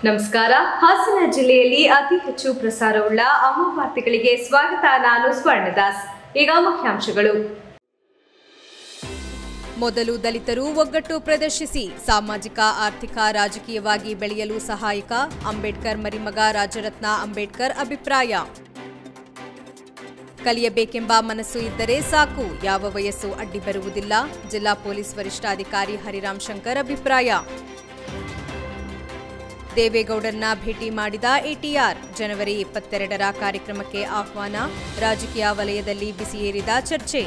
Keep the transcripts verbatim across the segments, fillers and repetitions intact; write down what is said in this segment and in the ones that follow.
ನಮಸ್ಕಾರ. ಹಾಸನ ಜಿಲ್ಲೆಯಲ್ಲಿ ಅತಿ ಹೆಚ್ಚು ಪ್ರಸಾರವುಳ್ಳ ಅಮ್ಮ ವಾರ್ತೆಗಳಿಗೆ ಸ್ವಾಗತ. ನಾನು ಸ್ವರ್ಣದಾಸ್. ಈಗ ಮುಖ್ಯಾಂಶಗಳು. ಮೊದಲು ದಲಿತರು ಒಗ್ಗಟ್ಟು ಪ್ರದರ್ಶಿಸಿ ಸಾಮಾಜಿಕ ಆರ್ಥಿಕ ರಾಜಕೀಯವಾಗಿ ಬೆಳೆಯಲು ಸಹಾಯಕ. ಅಂಬೇಡ್ಕರ್ ಮರಿಮಗ ರಾಜರತ್ನ ಅಂಬೇಡ್ಕರ್ ಅಭಿಪ್ರಾಯ. ಕಲಿಯಬೇಕೆಂಬ ಮನಸ್ಸು ಇದ್ದರೆ ಸಾಕು, ಯಾವ ವಯಸ್ಸು ಅಡ್ಡಿ ಬರುವುದಿಲ್ಲ. ಜಿಲ್ಲಾ ಪೊಲೀಸ್ ವರಿಷ್ಠಾಧಿಕಾರಿ ಹರಿರಾಮ್ ಶಂಕರ್ ಅಭಿಪ್ರಾಯ. ದೇವೇಗೌಡರನ್ನ ಭೇಟಿ ಮಾಡಿದ ಎಟಿಆರ್. ಜನವರಿ ಇಪ್ಪತ್ತೆರಡರ ಕಾರ್ಯಕ್ರಮಕ್ಕೆ ಆಹ್ವಾನ. ರಾಜಕೀಯ ವಲಯದಲ್ಲಿ ಬಿಸಿಯೇರಿದ ಚರ್ಚೆ.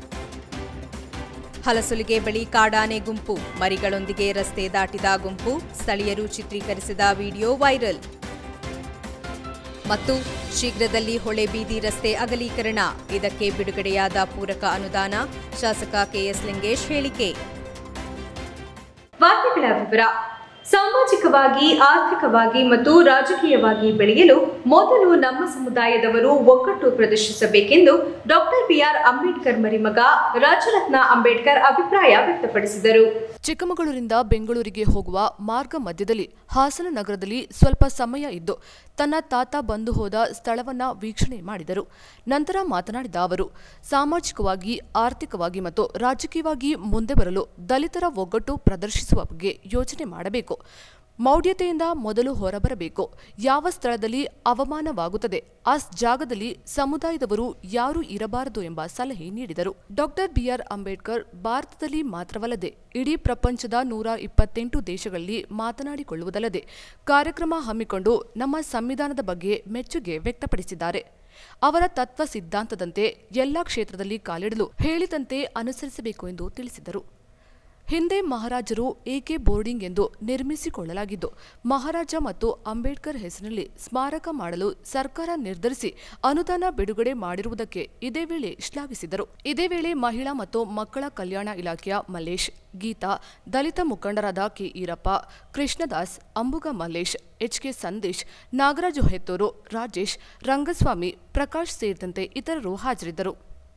ಹಲಸುಲಿಗೆ ಬಳಿ ಕಾಡಾನೆ ಗುಂಪು, ಮರಿಗಳೊಂದಿಗೆ ರಸ್ತೆ ದಾಟಿದ ಗುಂಪು. ಸ್ಥಳೀಯರು ಚಿತ್ರೀಕರಿಸಿದ ವಿಡಿಯೋ ವೈರಲ್. ಮತ್ತು ಶೀಘ್ರದಲ್ಲಿ ಹೊಳೆಬೀದಿ ರಸ್ತೆ ಅಗಲೀಕರಣ, ಇದಕ್ಕೆ ಬಿಡುಗಡೆಯಾದ ಪೂರಕ ಅನುದಾನ. ಶಾಸಕ ಕೆಎಸ್ ಲಿಂಗೇಶ್ ಹೇಳಿಕೆ. ವಾರ್ತೆಗಳ ವಿವರ. ಸಾಮಾಜಿಕವಾಗಿ, ಆರ್ಥಿಕವಾಗಿ ಮತ್ತು ರಾಜಕೀಯವಾಗಿ ಬೆಳೆಯಲು ಮೊದಲು ನಮ್ಮ ಸಮುದಾಯದವರು ಒಗ್ಗಟ್ಟು ಪ್ರದರ್ಶಿಸಬೇಕೆಂದು ಡಾಕ್ಟರ್ ಬಿಆರ್ ಅಂಬೇಡ್ಕರ್ ಮರಿಮಗ ರಾಜರತ್ನ ಅಂಬೇಡ್ಕರ್ ಅಭಿಪ್ರಾಯ ವ್ಯಕ್ತಪಡಿಸಿದರು. ಚಿಕ್ಕಮಗಳೂರಿನಿಂದ ಬೆಂಗಳೂರಿಗೆ ಹೋಗುವ ಮಾರ್ಗ ಮಧ್ಯದಲ್ಲಿ ಹಾಸನ ನಗರದಲ್ಲಿ ಸ್ವಲ್ಪ ಸಮಯ ಇದ್ದು ತನ್ನ ತಾತ ಬಂದು ಹೋದ ಸ್ಥಳವನ್ನ ವೀಕ್ಷಣೆ ಮಾಡಿದರು. ನಂತರ ಮಾತನಾಡಿದ ಅವರು, ಸಾಮಾಜಿಕವಾಗಿ, ಆರ್ಥಿಕವಾಗಿ ಮತ್ತು ರಾಜಕೀಯವಾಗಿ ಮುಂದೆ ಬರಲು ದಲಿತರ ಒಗ್ಗಟ್ಟು ಪ್ರದರ್ಶಿಸುವ ಬಗ್ಗೆ ಯೋಚನೆ ಮಾಡಬೇಕು. ಮೌಢ್ಯತೆಯಿಂದ ಮೊದಲು ಹೊರಬರಬೇಕು. ಯಾವ ಸ್ಥಳದಲ್ಲಿ ಅವಮಾನವಾಗುತ್ತದೆ ಆ ಜಾಗದಲ್ಲಿ ಸಮುದಾಯದವರು ಯಾರೂ ಇರಬಾರದು ಎಂಬ ಸಲಹೆ ನೀಡಿದರು. ಡಾಕ್ಟರ್ ಬಿಆರ್ ಅಂಬೇಡ್ಕರ್ ಭಾರತದಲ್ಲಿ ಮಾತ್ರವಲ್ಲದೆ ಇಡೀ ಪ್ರಪಂಚದ ನೂರ ಇಪ್ಪತ್ತೆಂಟು ದೇಶಗಳಲ್ಲಿ ಮಾತನಾಡಿಕೊಳ್ಳುವುದಲ್ಲದೆ ಕಾರ್ಯಕ್ರಮ ಹಮ್ಮಿಕೊಂಡು ನಮ್ಮ ಸಂವಿಧಾನದ ಬಗ್ಗೆ ಮೆಚ್ಚುಗೆ ವ್ಯಕ್ತಪಡಿಸಿದ್ದಾರೆ. ಅವರ ತತ್ವ ಸಿದ್ಧಾಂತದಂತೆ ಎಲ್ಲ ಕ್ಷೇತ್ರದಲ್ಲಿ ಕಾಲಿಡಲು ಹೇಳಿದಂತೆ ಅನುಸರಿಸಬೇಕು ಎಂದು ತಿಳಿಸಿದರು. ಹಿಂದೆ ಮಹಾರಾಜರು ಏಕೆ ಬೋರ್ಡಿಂಗ್ ಎಂದು ನಿರ್ಮಿಸಿಕೊಳ್ಳಲಾಗಿದ್ದು ಮಹಾರಾಜ ಮತ್ತು ಅಂಬೇಡ್ಕರ್ ಹೆಸರಿನಲ್ಲಿ ಸ್ಮಾರಕ ಮಾಡಲು ಸರ್ಕಾರ ನಿರ್ಧರಿಸಿ ಅನುದಾನ ಬಿಡುಗಡೆ ಮಾಡಿರುವುದಕ್ಕೆ ಇದೇ ವೇಳೆ ಶ್ಲಾಘಿಸಿದರು. ಇದೇ ವೇಳೆ ಮಹಿಳಾ ಮತ್ತು ಮಕ್ಕಳ ಕಲ್ಯಾಣ ಇಲಾಖೆಯ ಮಲ್ಲೇಶ್, ಗೀತಾ, ದಲಿತ ಮುಖಂಡರಾದ K Eerappa, Krishnadas, Ambuga Mallesh, H K Sandesh, Nagaraju Hetturu, Rajesh, Rangaswamy, Prakash ಸೇರಿದಂತೆ ಇತರರು ಹಾಜರಿದ್ದರು.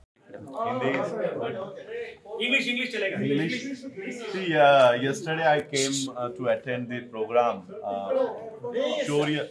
English, English, chalega. English. See, uh, yesterday I came uh, to attend the program, uh, Shaurya,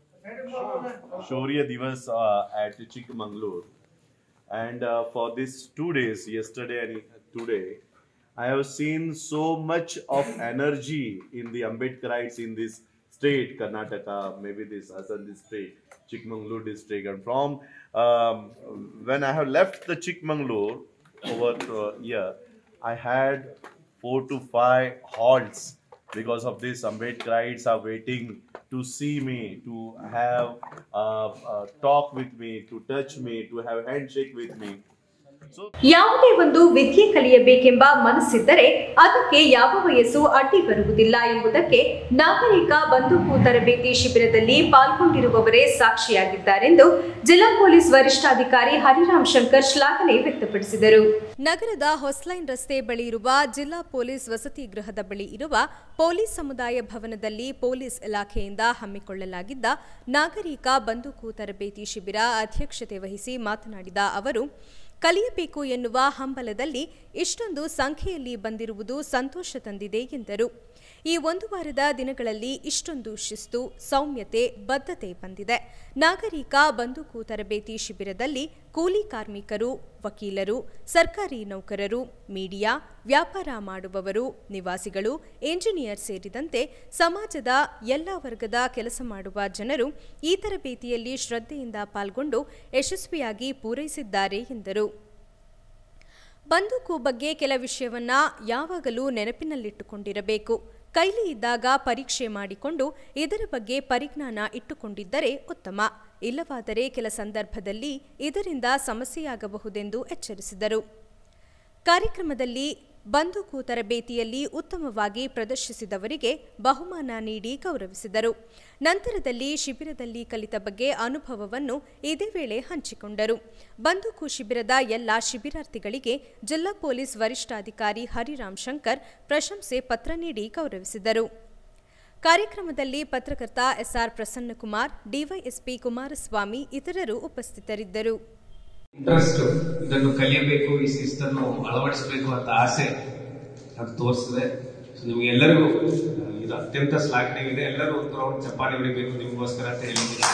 Shaurya Divas uh, at Chikmagalur, and uh, for these two days, yesterday and today, I have seen so much of energy in the Ambedkarites in this state, Karnataka, maybe this Hasan district, Chikmagalur district, and from um, when I have left the Chikmagalur over uh, here, I had four to five halts because of this. Ambedkarites are waiting to see me, to have uh, uh, talk with me, to touch me, to have handshake with me. ಯಾವುದೇ ಒಂದು ವಿದ್ಯೆ ಕಲಿಯಬೇಕೆಂಬ ಮನಸ್ಸಿದ್ದರೆ ಅದಕ್ಕೆ ಯಾವ ವಯಸ್ಸು ಅಡ್ಡಿ ಬರುವುದಿಲ್ಲ ಎಂಬುದಕ್ಕೆ ನಾಗರಿಕ ಬಂದೂಕು ತರಬೇತಿ ಶಿಬಿರದಲ್ಲಿ ಪಾಲ್ಗೊಂಡಿರುವವರೇ ಸಾಕ್ಷಿಯಾಗಿದ್ದಾರೆಂದು ಜಿಲ್ಲಾ ಪೊಲೀಸ್ ವರಿಷ್ಠಾಧಿಕಾರಿ ಹರಿರಾಮ್ ಶಂಕರ್ ಶ್ಲಾಘನೆ ವ್ಯಕ್ತಪಡಿಸಿದರು. ನಗರದ ಹೊಸ್ಲೈನ್ ರಸ್ತೆ ಬಳಿ ಇರುವ ಜಿಲ್ಲಾ ಪೊಲೀಸ್ ವಸತಿ ಗೃಹದ ಬಳಿ ಇರುವ ಪೊಲೀಸ್ ಸಮುದಾಯ ಭವನದಲ್ಲಿ ಪೊಲೀಸ್ ಇಲಾಖೆಯಿಂದ ಹಮ್ಮಿಕೊಳ್ಳಲಾಗಿದ್ದ ನಾಗರಿಕ ಬಂದೂಕು ತರಬೇತಿ ಶಿಬಿರ ಅಧ್ಯಕ್ಷತೆ ವಹಿಸಿ ಮಾತನಾಡಿದ ಅವರು, ಕಲಿಯಬೇಕು ಎನ್ನುವ ಹಂಬಲದಲ್ಲಿ ಇಷ್ಟೊಂದು ಸಂಖ್ಯೆಯಲ್ಲಿ ಬಂದಿರುವುದು ಸಂತೋಷ ತಂದಿದೆ ಎಂದರು. ಈ ಒಂದು ವಾರದ ದಿನಗಳಲ್ಲಿ ಇಷ್ಟೊಂದು ಶಿಸ್ತು, ಸೌಮ್ಯತೆ, ಬದ್ಧತೆ ಬಂದಿದೆ. ನಾಗರಿಕ ಬಂದೂಕು ತರಬೇತಿ ಶಿಬಿರದಲ್ಲಿ ಕೂಲಿ ಕಾರ್ಮಿಕರು, ವಕೀಲರು, ಸರ್ಕಾರಿ ನೌಕರರು, ಮೀಡಿಯಾ, ವ್ಯಾಪಾರ ಮಾಡುವವರು, ನಿವಾಸಿಗಳು, ಎಂಜಿನಿಯರ್ ಸೇರಿದಂತೆ ಸಮಾಜದ ಎಲ್ಲ ವರ್ಗದ ಕೆಲಸ ಮಾಡುವ ಜನರು ಈ ತರಬೇತಿಯಲ್ಲಿ ಶ್ರದ್ಧೆಯಿಂದ ಪಾಲ್ಗೊಂಡು ಯಶಸ್ವಿಯಾಗಿ ಪೂರೈಸಿದ್ದಾರೆ ಎಂದರು. ಬಂದೂಕು ಬಗ್ಗೆ ಕೆಲ ವಿಷಯವನ್ನ ಯಾವಾಗಲೂ ನೆನಪಿನಲ್ಲಿಟ್ಟುಕೊಂಡಿರಬೇಕು. ಕೈಲಿ ಇದ್ದಾಗ ಪರೀಕ್ಷೆ ಮಾಡಿಕೊಂಡು ಇದರ ಬಗ್ಗೆ ಪರಿಜ್ಞಾನ ಇಟ್ಟುಕೊಂಡಿದ್ದರೆ ಉತ್ತಮ. ಇಲ್ಲವಾದರೆ ಕೆಲ ಸಂದರ್ಭದಲ್ಲಿ ಇದರಿಂದ ಸಮಸ್ಯೆಯಾಗಬಹುದೆಂದು ಎಚ್ಚರಿಸಿದರು. ಕಾರ್ಯಕ್ರಮದಲ್ಲಿ ಬಂದೂಕು ತರಬೇತಿಯಲ್ಲಿ ಉತ್ತಮವಾಗಿ ಪ್ರದರ್ಶಿಸಿದವರಿಗೆ ಬಹುಮಾನ ನೀಡಿ ಗೌರವಿಸಿದರು. ನಂತರದಲ್ಲಿ ಶಿಬಿರದಲ್ಲಿ ಕಲಿತ ಬಗ್ಗೆ ಅನುಭವವನ್ನು ಇದೇ ವೇಳೆ ಹಂಚಿಕೊಂಡರು. ಬಂದೂಕು ಶಿಬಿರದ ಎಲ್ಲ ಶಿಬಿರಾರ್ಥಿಗಳಿಗೆ ಜಿಲ್ಲಾ ಪೊಲೀಸ್ ವರಿಷ್ಠಾಧಿಕಾರಿ ಹರಿರಾಮ್ ಶಂಕರ್ ಪ್ರಶಂಸೆ ಪತ್ರ ನೀಡಿ ಗೌರವಿಸಿದರು. ಕಾರ್ಯಕ್ರಮದಲ್ಲಿ ಪತ್ರಕರ್ತ ಎಸ್ಆರ್ ಪ್ರಸನ್ನಕುಮಾರ್, ಡಿವೈಎಸ್ಪಿ ಕುಮಾರಸ್ವಾಮಿ ಇತರರು ಉಪಸ್ಥಿತರಿದ್ದರು. ಇಂಟ್ರೆಸ್ಟ್ ಇದನ್ನು ಕಲಿಯಬೇಕು, ಈ ಶಿಸ್ತನ್ನು ಅಳವಡಿಸಬೇಕು ಅಂತ ಆಸೆ ಅದು ತೋರಿಸಿದೆ. ಸೊ ನಿಮಗೆ ಎಲ್ಲರಿಗೂ ಇದು ಅತ್ಯಂತ ಶ್ಲಾಘನೀಯವಿದೆ. ಎಲ್ಲರೂ ಒಂದು ರೌಂಡ್ ಚಪ್ಪಾಳೆ ಹೊಡಿಬೇಕು ನಿಮಗೋಸ್ಕರ ಅಂತ ಹೇಳಿದ್ದೀನಿ.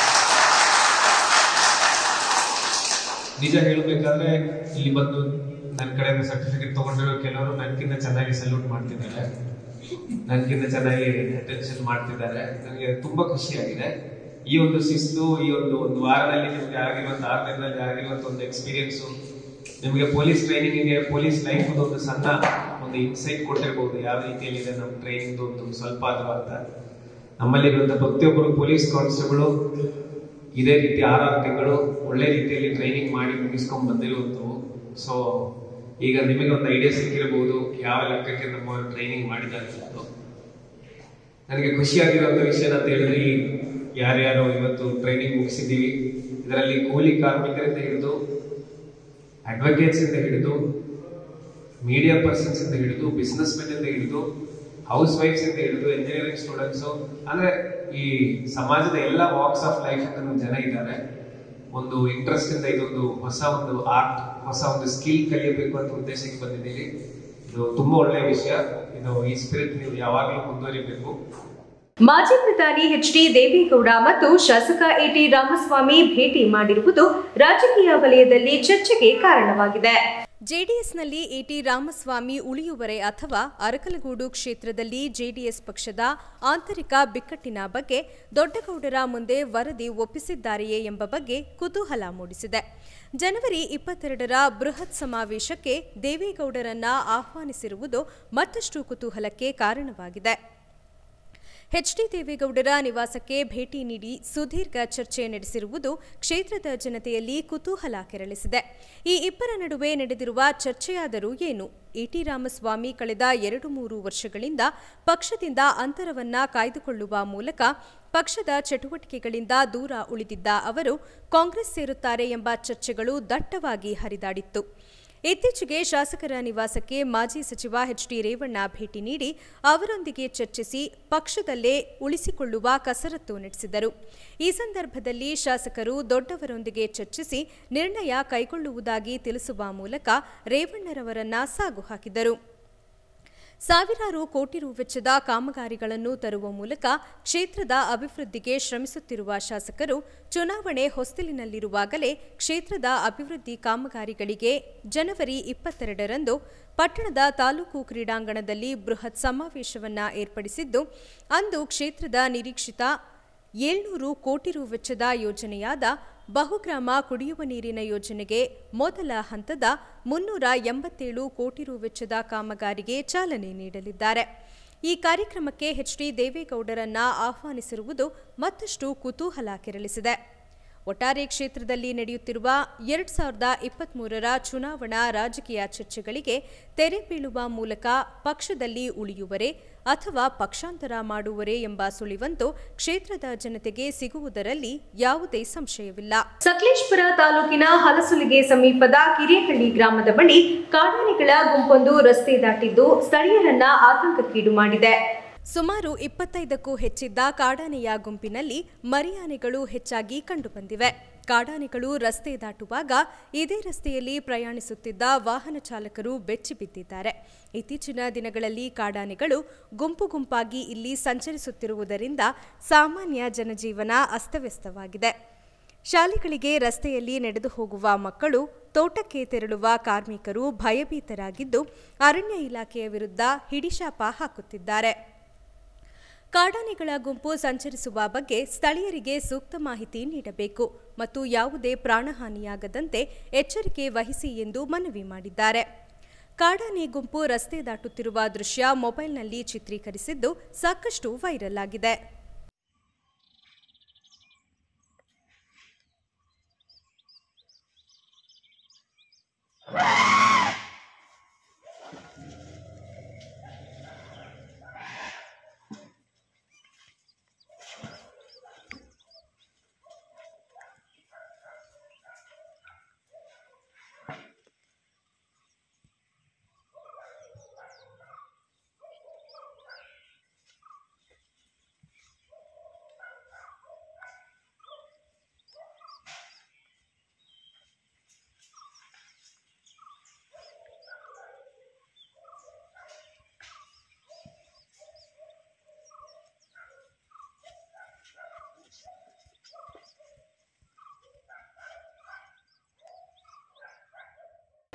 ನಿಜ ಹೇಳಬೇಕಾದ್ರೆ ಇಲ್ಲಿ ಬಂದು ನನ್ನ ಕಡೆಯಿಂದ ಸರ್ಟಿಫಿಕೇಟ್ ತಗೊಂಡಿರೋ ಕೆಲವರು ನನಗಿಂತ ಚೆನ್ನಾಗಿ ಸಲ್ಯೂಟ್ ಮಾಡ್ತಿದ್ದಾರೆ, ನನಗಿಂತ ಚೆನ್ನಾಗಿ ಅಟೆನ್ಷನ್ ಮಾಡ್ತಿದ್ದಾರೆ. ನನಗೆ ತುಂಬಾ ಖುಷಿಯಾಗಿದೆ. ಈ ಒಂದು ಶಿಸ್ತು, ಈ ಒಂದು ಒಂದು ವಾರದಲ್ಲಿ ನಿಮಗೆ ಆಗಿರುವಂತ ಆರು ದಿನದಲ್ಲಿ ಆಗಿರುವಂತ ಒಂದು ಎಕ್ಸ್ಪೀರಿಯನ್ಸು ನಿಮಗೆ ಪೊಲೀಸ್ ಟ್ರೈನಿಂಗಿಗೆ, ಪೊಲೀಸ್ ಲೈಫ್ ಒಂದು ಸಣ್ಣ ಒಂದು ಇನ್ಸೈಟ್ ಕೊಟ್ಟಿರ್ಬೋದು ಯಾವ ರೀತಿಯಲ್ಲಿ ಇದೆ ನಮ್ಮ ಟ್ರೈನಿಂಗ್ ಒಂದು ಸ್ವಲ್ಪ ಆದ್ರೂ ಅಂತ. ನಮ್ಮಲ್ಲಿರುವಂತ ಪ್ರತಿಯೊಬ್ಬರು ಪೊಲೀಸ್ ಕಾನ್ಸ್ಟೇಬಲ್ ಇದೇ ರೀತಿ ಆರಾರು ತಿಂಗಳು ಒಳ್ಳೆ ರೀತಿಯಲ್ಲಿ ಟ್ರೈನಿಂಗ್ ಮಾಡಿ ಮುಗಿಸ್ಕೊಂಡ್ ಬಂದಿರುವಂತವು. ಸೊ ಈಗ ನಿಮಗೆ ಒಂದು ಐಡಿಯಾ ಸಿಕ್ಕಿರಬಹುದು ಯಾವ ಲೆಕ್ಕಕ್ಕೆ ನಮ್ಮ ಟ್ರೈನಿಂಗ್ ಮಾಡಿದ್ದಾರೆ. ನನಗೆ ಖುಷಿಯಾಗಿರುವಂತ ವಿಷಯ ಅಂತ ಹೇಳಿದ್ರೆ, ಯಾರ್ಯಾರು ಇವತ್ತು ಟ್ರೈನಿಂಗ್ ಮುಗಿಸಿದ್ದೀವಿ ಇದರಲ್ಲಿ ಕೂಲಿ ಕಾರ್ಮಿಕರಿಂದ ಹಿಡಿದು, ಅಡ್ವೊಕೇಟ್ಸ್ ಇಂದ ಹಿಡಿದು, ಮೀಡಿಯಾ ಪರ್ಸನ್ಸ್ ಇಂದ ಹಿಡಿದು, ಬಿಸ್ನೆಸ್ ಮೆನ್ ಇಂದ ಹಿಡಿದು, ಹೌಸ್ ವೈಫ್ಸ್ ಇಂದ ಹಿಡಿದು, ಎಂಜಿನಿಯರಿಂಗ್ ಸ್ಟೂಡೆಂಟ್ಸ್, ಅಂದ್ರೆ ಈ ಸಮಾಜದ ಎಲ್ಲ ವಾಕ್ಸ್ ಆಫ್ ಲೈಫ್ ಇಂದ ಜನ ಇದ್ದಾರೆ. ಒಂದು ಇಂಟ್ರೆಸ್ಟ್ ಇಂದ ಇದೊಂದು ಹೊಸ ಒಂದು ಆರ್ಟ್, ಹೊಸ ಒಂದು ಸ್ಕಿಲ್ ಕಲಿಯಬೇಕು ಅಂತ ಉದ್ದೇಶಕ್ಕೆ ಬಂದಿದ್ದೀವಿ. ಇದು ತುಂಬಾ ಒಳ್ಳೆಯ ವಿಷಯ. ಇದು ಈ ಸ್ಪಿರಿಟ್ ನೀವು ಯಾವಾಗಲೂ ಮುಂದುವರಿಬೇಕು. ಮಾಜಿ ಪ್ರಧಾನಿ ಎಚ್ ಡಿ ದೇವೇಗೌಡ ಮತ್ತು ಶಾಸಕ ಎ ಟಿ ರಾಮಸ್ವಾಮಿ ಭೇಟಿ ಮಾಡಿರುವುದು ರಾಜಕೀಯ ವಲಯದಲ್ಲಿ ಚರ್ಚೆಗೆ ಕಾರಣವಾಗಿದೆ. ಜೆಡಿಎಸ್ನಲ್ಲಿ ಎ ಟಿ ರಾಮಸ್ವಾಮಿ ಉಳಿಯುವರೆ ಅಥವಾ ಅರಕಲಗೂಡು ಕ್ಷೇತ್ರದಲ್ಲಿ ಜೆಡಿಎಸ್ ಪಕ್ಷದ ಆಂತರಿಕ ಬಿಕ್ಕಟ್ಟಿನ ಬಗ್ಗೆ ದೊಡ್ಡಗೌಡರ ಮುಂದೆ ವರದಿ ಒಪ್ಪಿಸಿದ್ದಾರೆಯೇ ಎಂಬ ಬಗ್ಗೆ ಕುತೂಹಲ ಮೂಡಿಸಿದೆ. ಜನವರಿ ಇಪ್ಪತ್ತೆರಡರ ಬೃಹತ್ ಸಮಾವೇಶಕ್ಕೆ ದೇವೇಗೌಡರನ್ನ ಆಹ್ವಾನಿಸಿರುವುದು ಮತ್ತಷ್ಟು ಕುತೂಹಲಕ್ಕೆ ಕಾರಣವಾಗಿದೆ. ಎಚ್ ಡಿ ದೇವೇಗೌಡರ ನಿವಾಸಕ್ಕೆ ಭೇಟಿ ನೀಡಿ ಸುದೀರ್ಘ ಚರ್ಚೆ ನಡೆಸಿರುವುದು ಕ್ಷೇತ್ರದ ಜನತೆಯಲ್ಲಿ ಕುತೂಹಲ ಕೆರಳಿಸಿದೆ. ಈ ಇಬ್ಬರ ನಡುವೆ ನಡೆದಿರುವ ಚರ್ಚೆಯಾದರೂ ಏನು? ಎ ಟಿ ರಾಮಸ್ವಾಮಿ ಕಳೆದ ಎರಡು ಮೂರು ವರ್ಷಗಳಿಂದ ಪಕ್ಷದಿಂದ ಅಂತರವನ್ನ ಕಾಯ್ದುಕೊಳ್ಳುವ ಮೂಲಕ ಪಕ್ಷದ ಚಟುವಟಿಕೆಗಳಿಂದ ದೂರ ಉಳಿದಿದ್ದ ಅವರು ಕಾಂಗ್ರೆಸ್ ಸೇರುತ್ತಾರೆ ಎಂಬ ಚರ್ಚೆಗಳು ದಟ್ಟವಾಗಿ ಹರಿದಾಡಿತ್ತು. ಇತ್ತೀಚೆಗೆ ಶಾಸಕರ ನಿವಾಸಕ್ಕೆ ಮಾಜಿ ಸಚಿವ ಎಚ್ ಡಿ ರೇವಣ್ಣ ಭೇಟಿ ನೀಡಿ ಅವರೊಂದಿಗೆ ಚರ್ಚಿಸಿ ಪಕ್ಷದಲ್ಲೇ ಉಳಿಸಿಕೊಳ್ಳುವ ಕಸರತ್ತು ನಡೆಸಿದರು. ಈ ಸಂದರ್ಭದಲ್ಲಿ ಶಾಸಕರು ದೊಡ್ಡವರೊಂದಿಗೆ ಚರ್ಚಿಸಿ ನಿರ್ಣಯ ಕೈಗೊಳ್ಳುವುದಾಗಿ ತಿಳಿಸುವ ಮೂಲಕ ರೇವಣ್ಣರವರನ್ನ ಸಾಗು ಹಾಕಿದರು. ಸಾವಿರಾರು ಕೋಟಿ ರು ವೆಚ್ಚದ ಕಾಮಗಾರಿಗಳನ್ನು ತರುವ ಮೂಲಕ ಕ್ಷೇತ್ರದ ಅಭಿವೃದ್ಧಿಗೆ ಶ್ರಮಿಸುತ್ತಿರುವ ಶಾಸಕರು ಚುನಾವಣೆ ಹೊಸ್ತಿಲಿನಲ್ಲಿರುವಾಗಲೇ ಕ್ಷೇತ್ರದ ಅಭಿವೃದ್ಧಿ ಕಾಮಗಾರಿಗಳಿಗೆ ಜನವರಿ ಇಪ್ಪತ್ತೆರಡರಂದು ಪಟ್ಟಣದ ತಾಲೂಕು ಕ್ರೀಡಾಂಗಣದಲ್ಲಿ ಬೃಹತ್ ಸಮಾವೇಶವನ್ನು ಏರ್ಪಡಿಸಿದ್ದು, ಅಂದು ಕ್ಷೇತ್ರದ ನಿರೀಕ್ಷಿತ ಏಳ್ನೂರು ಕೋಟಿ ರು ವೆಚ್ಚದ ಯೋಜನೆಯಾದ ಬಹುಗ್ರಾಮ ಕುಡಿಯುವ ನೀರಿನ ಯೋಜನೆಗೆ ಮೊದಲ ಹಂತದ ಮುನ್ನೂರ ಎಂಬತ್ತೇಳು ಕೋಟಿ ರು ವೆಚ್ಚದ ಕಾಮಗಾರಿಗೆ ಚಾಲನೆ ನೀಡಲಿದ್ದಾರೆ. ಈ ಕಾರ್ಯಕ್ರಮಕ್ಕೆ ಎಚ್ ಡಿ ದೇವೇಗೌಡರನ್ನ ಆಹ್ವಾನಿಸಿರುವುದು ಮತ್ತಷ್ಟು ಕುತೂಹಲ ಕೆರಳಿಸಿದೆ. ಒಟ್ಟಾರೆ ಕ್ಷೇತ್ರದಲ್ಲಿ ನಡೆಯುತ್ತಿರುವ ಎರಡ್ ಸಾವಿರದ ಇಪ್ಪತ್ಮೂರರ ಚುನಾವಣಾ ರಾಜಕೀಯ ಚರ್ಚೆಗಳಿಗೆ ತೆರೆ ಬೀಳುವ ಮೂಲಕ ಪಕ್ಷದಲ್ಲಿ ಉಳಿಯುವರೇ ಅಥವಾ ಪಕ್ಷಾಂತರ ಮಾಡುವರೇ ಎಂಬ ಸುಳಿವಂತೂ ಕ್ಷೇತ್ರದ ಜನತೆಗೆ ಸಿಗುವುದರಲ್ಲಿ ಯಾವುದೇ ಸಂಶಯವಿಲ್ಲ. ಸಕಲೇಶಪುರ ತಾಲೂಕಿನ ಹಲಸುಲಿಗೆ ಸಮೀಪದ ಕಿರೇಹಳ್ಳಿ ಗ್ರಾಮದ ಬಳಿ ಕಾಡಾನೆಗಳ ಗುಂಪೊಂದು ರಸ್ತೆ ದಾಟಿದ್ದು ಸ್ಥಳೀಯರನ್ನ ಆತಂಕಕ್ಕೀಡು ಮಾಡಿದೆ. ಸುಮಾರು ಇಪ್ಪತ್ತೈದಕ್ಕೂ ಹೆಚ್ಚಿದ್ದ ಕಾಡಾನೆಯ ಗುಂಪಿನಲ್ಲಿ ಮರಿಯಾನೆಗಳು ಹೆಚ್ಚಾಗಿ ಕಂಡುಬಂದಿವೆ. ಕಾಡಾನೆಗಳು ರಸ್ತೆ ದಾಟುವಾಗ ಇದೇ ರಸ್ತೆಯಲ್ಲಿ ಪ್ರಯಾಣಿಸುತ್ತಿದ್ದ ವಾಹನ ಚಾಲಕರು ಬೆಚ್ಚಿಬಿದ್ದಿದ್ದಾರೆ. ಇತ್ತೀಚಿನ ದಿನಗಳಲ್ಲಿ ಕಾಡಾನೆಗಳು ಗುಂಪು ಗುಂಪಾಗಿ ಇಲ್ಲಿ ಸಂಚರಿಸುತ್ತಿರುವುದರಿಂದ ಸಾಮಾನ್ಯ ಜನಜೀವನ ಅಸ್ತವ್ಯಸ್ತವಾಗಿದೆ. ಶಾಲೆಗಳಿಗೆ ರಸ್ತೆಯಲ್ಲಿ ನಡೆದು ಹೋಗುವ ಮಕ್ಕಳು, ತೋಟಕ್ಕೆ ತೆರಳುವ ಕಾರ್ಮಿಕರು ಭಯಭೀತರಾಗಿದ್ದು ಅರಣ್ಯ ಇಲಾಖೆಯ ವಿರುದ್ಧ ಹಿಡಿಶಾಪ ಹಾಕುತ್ತಿದ್ದಾರೆ. ಕಾಡಾನೆಗಳ ಗುಂಪು ಸಂಚರಿಸುವ ಬಗ್ಗೆ ಸ್ಥಳೀಯರಿಗೆ ಸೂಕ್ತ ಮಾಹಿತಿ ನೀಡಬೇಕು ಮತ್ತು ಯಾವುದೇ ಪ್ರಾಣಹಾನಿಯಾಗದಂತೆ ಎಚ್ಚರಿಕೆ ವಹಿಸಿ ಎಂದು ಮನವಿ ಮಾಡಿದ್ದಾರೆ. ಕಾಡಾನೆ ಗುಂಪು ರಸ್ತೆ ದಾಟುತ್ತಿರುವ ದೃಶ್ಯ ಮೊಬೈಲ್ನಲ್ಲಿ ಚಿತ್ರೀಕರಿಸಿದ್ದು ಸಾಕಷ್ಟು ವೈರಲ್ ಆಗಿದೆ.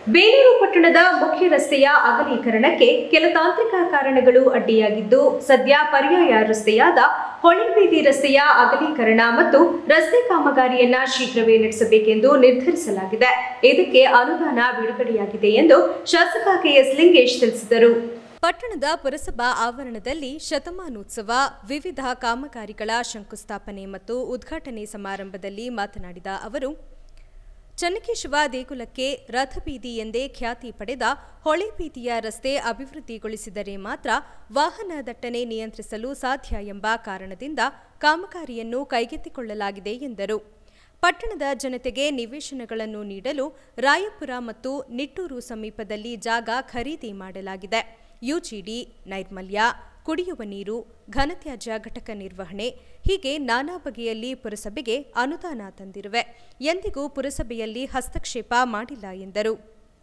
ಬೇಲೂರು ಪಟ್ಟಣದ ಮುಖ್ಯ ರಸ್ತೆಯ ಅಗಲೀಕರಣಕ್ಕೆ ಕೆಲ ತಾಂತ್ರಿಕ ಕಾರಣಗಳು ಅಡ್ಡಿಯಾಗಿದ್ದು ಸದ್ಯ ಪರ್ಯಾಯ ರಸ್ತೆಯಾದ ಹೊಳೆಬೀದಿ ರಸ್ತೆಯ ಅಗಲೀಕರಣ ಮತ್ತು ರಸ್ತೆ ಕಾಮಗಾರಿಯನ್ನ ಶೀಘ್ರವೇ ನಡೆಸಬೇಕೆಂದು ನಿರ್ಧರಿಸಲಾಗಿದೆ. ಇದಕ್ಕೆ ಅನುದಾನ ಬಿಡುಗಡೆಯಾಗಿದೆ ಎಂದು ಶಾಸಕ ಕೆಎಸ್ ಲಿಂಗೇಶ್ ತಿಳಿಸಿದರು. ಪಟ್ಟಣದ ಪುರಸಭಾ ಆವರಣದಲ್ಲಿ ಶತಮಾನೋತ್ಸವ ವಿವಿಧ ಕಾಮಗಾರಿಗಳ ಶಂಕುಸ್ಥಾಪನೆ ಮತ್ತು ಉದ್ಘಾಟನೆ ಸಮಾರಂಭದಲ್ಲಿ ಮಾತನಾಡಿದ ಅವರು, ಚನ್ನಕೇಶವ ದೇಗುಲಕ್ಕೆ ರಥಬೀದಿ ಎಂದೇ ಖ್ಯಾತಿ ಪಡೆದ ಹೊಳೆಬೀದಿಯ ರಸ್ತೆ ಅಭಿವೃದ್ಧಿಗೊಳಿಸಿದರೆ ಮಾತ್ರ ವಾಹನ ದಟ್ಟಣೆ ನಿಯಂತ್ರಿಸಲು ಸಾಧ್ಯ ಎಂಬ ಕಾರಣದಿಂದ ಕಾಮಗಾರಿಯನ್ನು ಕೈಗೆತ್ತಿಕೊಳ್ಳಲಾಗಿದೆ ಎಂದರು. ಪಟ್ಟಣದ ಜನತೆಗೆ ನಿವೇಶನಗಳನ್ನು ನೀಡಲು ರಾಯಪುರ ಮತ್ತು ನಿಟ್ಟೂರು ಸಮೀಪದಲ್ಲಿ ಜಾಗ ಖರೀದಿ ಮಾಡಲಾಗಿದೆ. ಯುಜಿಡಿ, ನೈರ್ಮಲ್ಯ, ಕುಡಿಯುವ ನೀರು, ಘನತ್ಯಾಜ್ಯ ಘಟಕ ನಿರ್ವಹಣೆ ಹೀಗೆ ನಾನಾ ಬಗೆಯಲ್ಲಿ ಪುರಸಭೆಗೆ ಅನುದಾನ ತಂದಿರುವೆ. ಎಂದಿಗೂ ಪುರಸಭೆಯಲ್ಲಿ ಹಸ್ತಕ್ಷೇಪ ಮಾಡಿಲ್ಲ ಎಂದರು.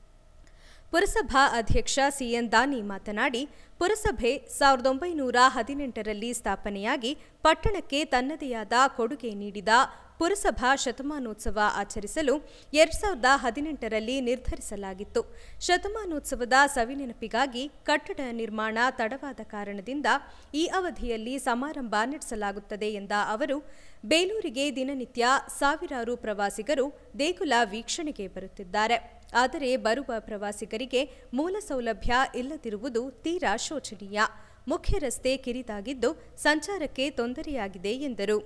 ಪುರಸಭಾ ಅಧ್ಯಕ್ಷ ಸಿಎನ್ ದಾನಿ ಮಾತನಾಡಿ, ಪುರಸಭೆ ಸಾವಿರದ ಒಂಬೈನೂರ ಹದಿನೆಂಟರಲ್ಲಿ ಸ್ಥಾಪನೆಯಾಗಿ ಪಟ್ಟಣಕ್ಕೆ ತನ್ನದೇ ಆದ ಕೊಡುಗೆ ನೀಡಿದ ಪುರಸಭಾ ಶತಮಾನೋತ್ಸವ ಆಚರಿಸಲು ಎರಡ್ ಸಾವಿರದ ಹದಿನೆಂಟರಲ್ಲಿ ನಿರ್ಧರಿಸಲಾಗಿತ್ತು. ಶತಮಾನೋತ್ಸವದ ಸವಿನೆನಪಿಗಾಗಿ ಕಟ್ಟಡ ನಿರ್ಮಾಣ ತಡವಾದ ಕಾರಣದಿಂದ ಈ ಅವಧಿಯಲ್ಲಿ ಸಮಾರಂಭ ನಡೆಸಲಾಗುತ್ತದೆ ಎಂದ ಅವರು, ಬೇಲೂರಿಗೆ ದಿನನಿತ್ಯ ಸಾವಿರಾರು ಪ್ರವಾಸಿಗರು ದೇಗುಲ ವೀಕ್ಷಣೆಗೆ ಬರುತ್ತಿದ್ದಾರೆ. ಆದರೆ ಬರುವ ಪ್ರವಾಸಿಗರಿಗೆ ಮೂಲ ಸೌಲಭ್ಯ ಇಲ್ಲದಿರುವುದು ತೀರಾ ಶೋಚನೀಯ. ಮುಖ್ಯ ರಸ್ತೆ ಕಿರಿದಾಗಿದ್ದು ಸಂಚಾರಕ್ಕೆ ತೊಂದರೆಯಾಗಿದೆ ಎಂದರು.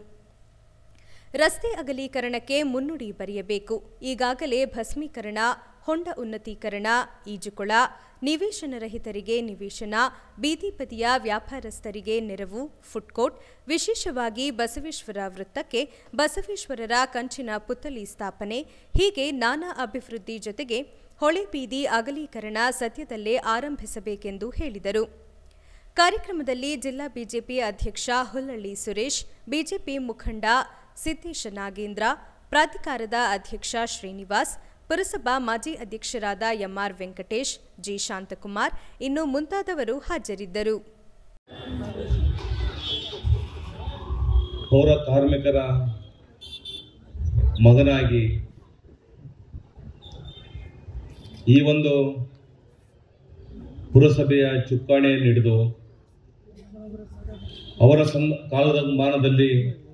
ರಸ್ತೆ ಅಗಲೀಕರಣಕ್ಕೆ ಮುನ್ನುಡಿ ಬರೆಯಬೇಕು. ಈಗಾಗಲೇ ಭಸ್ಮೀಕರಣ, ಹೊಂಡ ಉನ್ನತೀಕರಣ, ಈಜುಕೊಳ, ನಿವೇಶನ ರಹಿತರಿಗೆ ನಿವೇಶನ, ಬೀದಿ ಬದಿಯ ವ್ಯಾಪಾರಸ್ಥರಿಗೆ ನೆರವು, ಫುಡ್ಕೋರ್ಟ್, ವಿಶೇಷವಾಗಿ ಬಸವೇಶ್ವರ ವೃತ್ತಕ್ಕೆ ಬಸವೇಶ್ವರರ ಕಂಚಿನ ಪುತ್ಥಳಿ ಸ್ಥಾಪನೆ ಹೀಗೆ ನಾನಾ ಅಭಿವೃದ್ಧಿ ಜೊತೆಗೆ ಹೊಳೆಬೀದಿ ಅಗಲೀಕರಣ ಸದ್ಯದಲ್ಲೇ ಆರಂಭಿಸಬೇಕೆಂದು ಹೇಳಿದರು. ಕಾರ್ಯಕ್ರಮದಲ್ಲಿ ಜಿಲ್ಲಾ ಬಿಜೆಪಿ ಅಧ್ಯಕ್ಷ ಹುಲ್ಲಳ್ಳಿ ಸುರೇಶ್, ಬಿಜೆಪಿ ಮುಖಂಡ ಸಿದ್ದೇಶ ನಾಗೇಂದ್ರ, ಪ್ರಾಧಿಕಾರದ ಅಧ್ಯಕ್ಷ ಶ್ರೀನಿವಾಸ್, ಪುರಸಭಾ ಮಾಜಿ ಅಧ್ಯಕ್ಷರಾದ ಎಂಆರ್ ವೆಂಕಟೇಶ್, ಜಿ ಶಾಂತಕುಮಾರ್ ಇನ್ನು ಮುಂತಾದವರು ಹಾಜರಿದ್ದರು. ಪೌರ ಕಾರ್ಮಿಕರ ಮಗನಾಗಿ ಈ ಒಂದು ಪುರಸಭೆಯ ಚುಕ್ಕಾಣಿಯನ್ನು ಹಿಡಿದು ಅವರ ಸಂ ಕಾಲದ ಮಾನದಲ್ಲಿ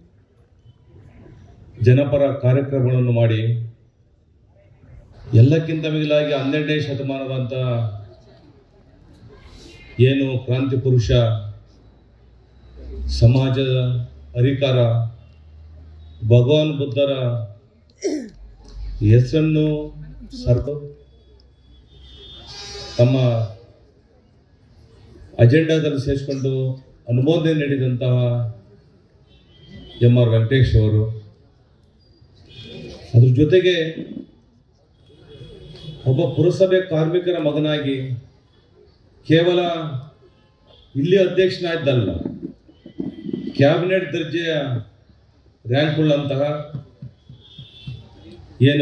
ಜನಪರ ಕಾರ್ಯಕ್ರಮಗಳನ್ನು ಮಾಡಿ ಎಲ್ಲಕ್ಕಿಂತ ಮಿಗಿಲಾಗಿ ಹನ್ನೆರಡನೇ ಶತಮಾನದಂಥ ಏನು ಕ್ರಾಂತಿ ಪುರುಷ, ಸಮಾಜದ ಹರಿಕಾರ ಭಗವಾನ್ ಬುದ್ಧರ ಹೆಸರನ್ನು ಸರ್ದು ತಮ್ಮ ಅಜೆಂಡಾದಲ್ಲಿ ಸೇರಿಸಿಕೊಂಡು ಅನುಮೋದನೆ ನೀಡಿದಂತಹ ಎಂ ಆರ್ ವೆಂಕಟೇಶ್ ಅವರು, ಅದ್ರ ಜೊತೆಗೆ ಒಬ್ಬ ಪುರಸಭೆ ಕಾರ್ಮಿಕರ ಮಗನಾಗಿ ಕೇವಲ ಇಲ್ಲಿ ಅಧ್ಯಕ್ಷನಾಗಿದ್ದಲ್ಲ, ಕ್ಯಾಬಿನೆಟ್ ದರ್ಜೆಯ ರ್ಯಾಂಕ್ ಉಳ್ಳಂತಹ ಏನು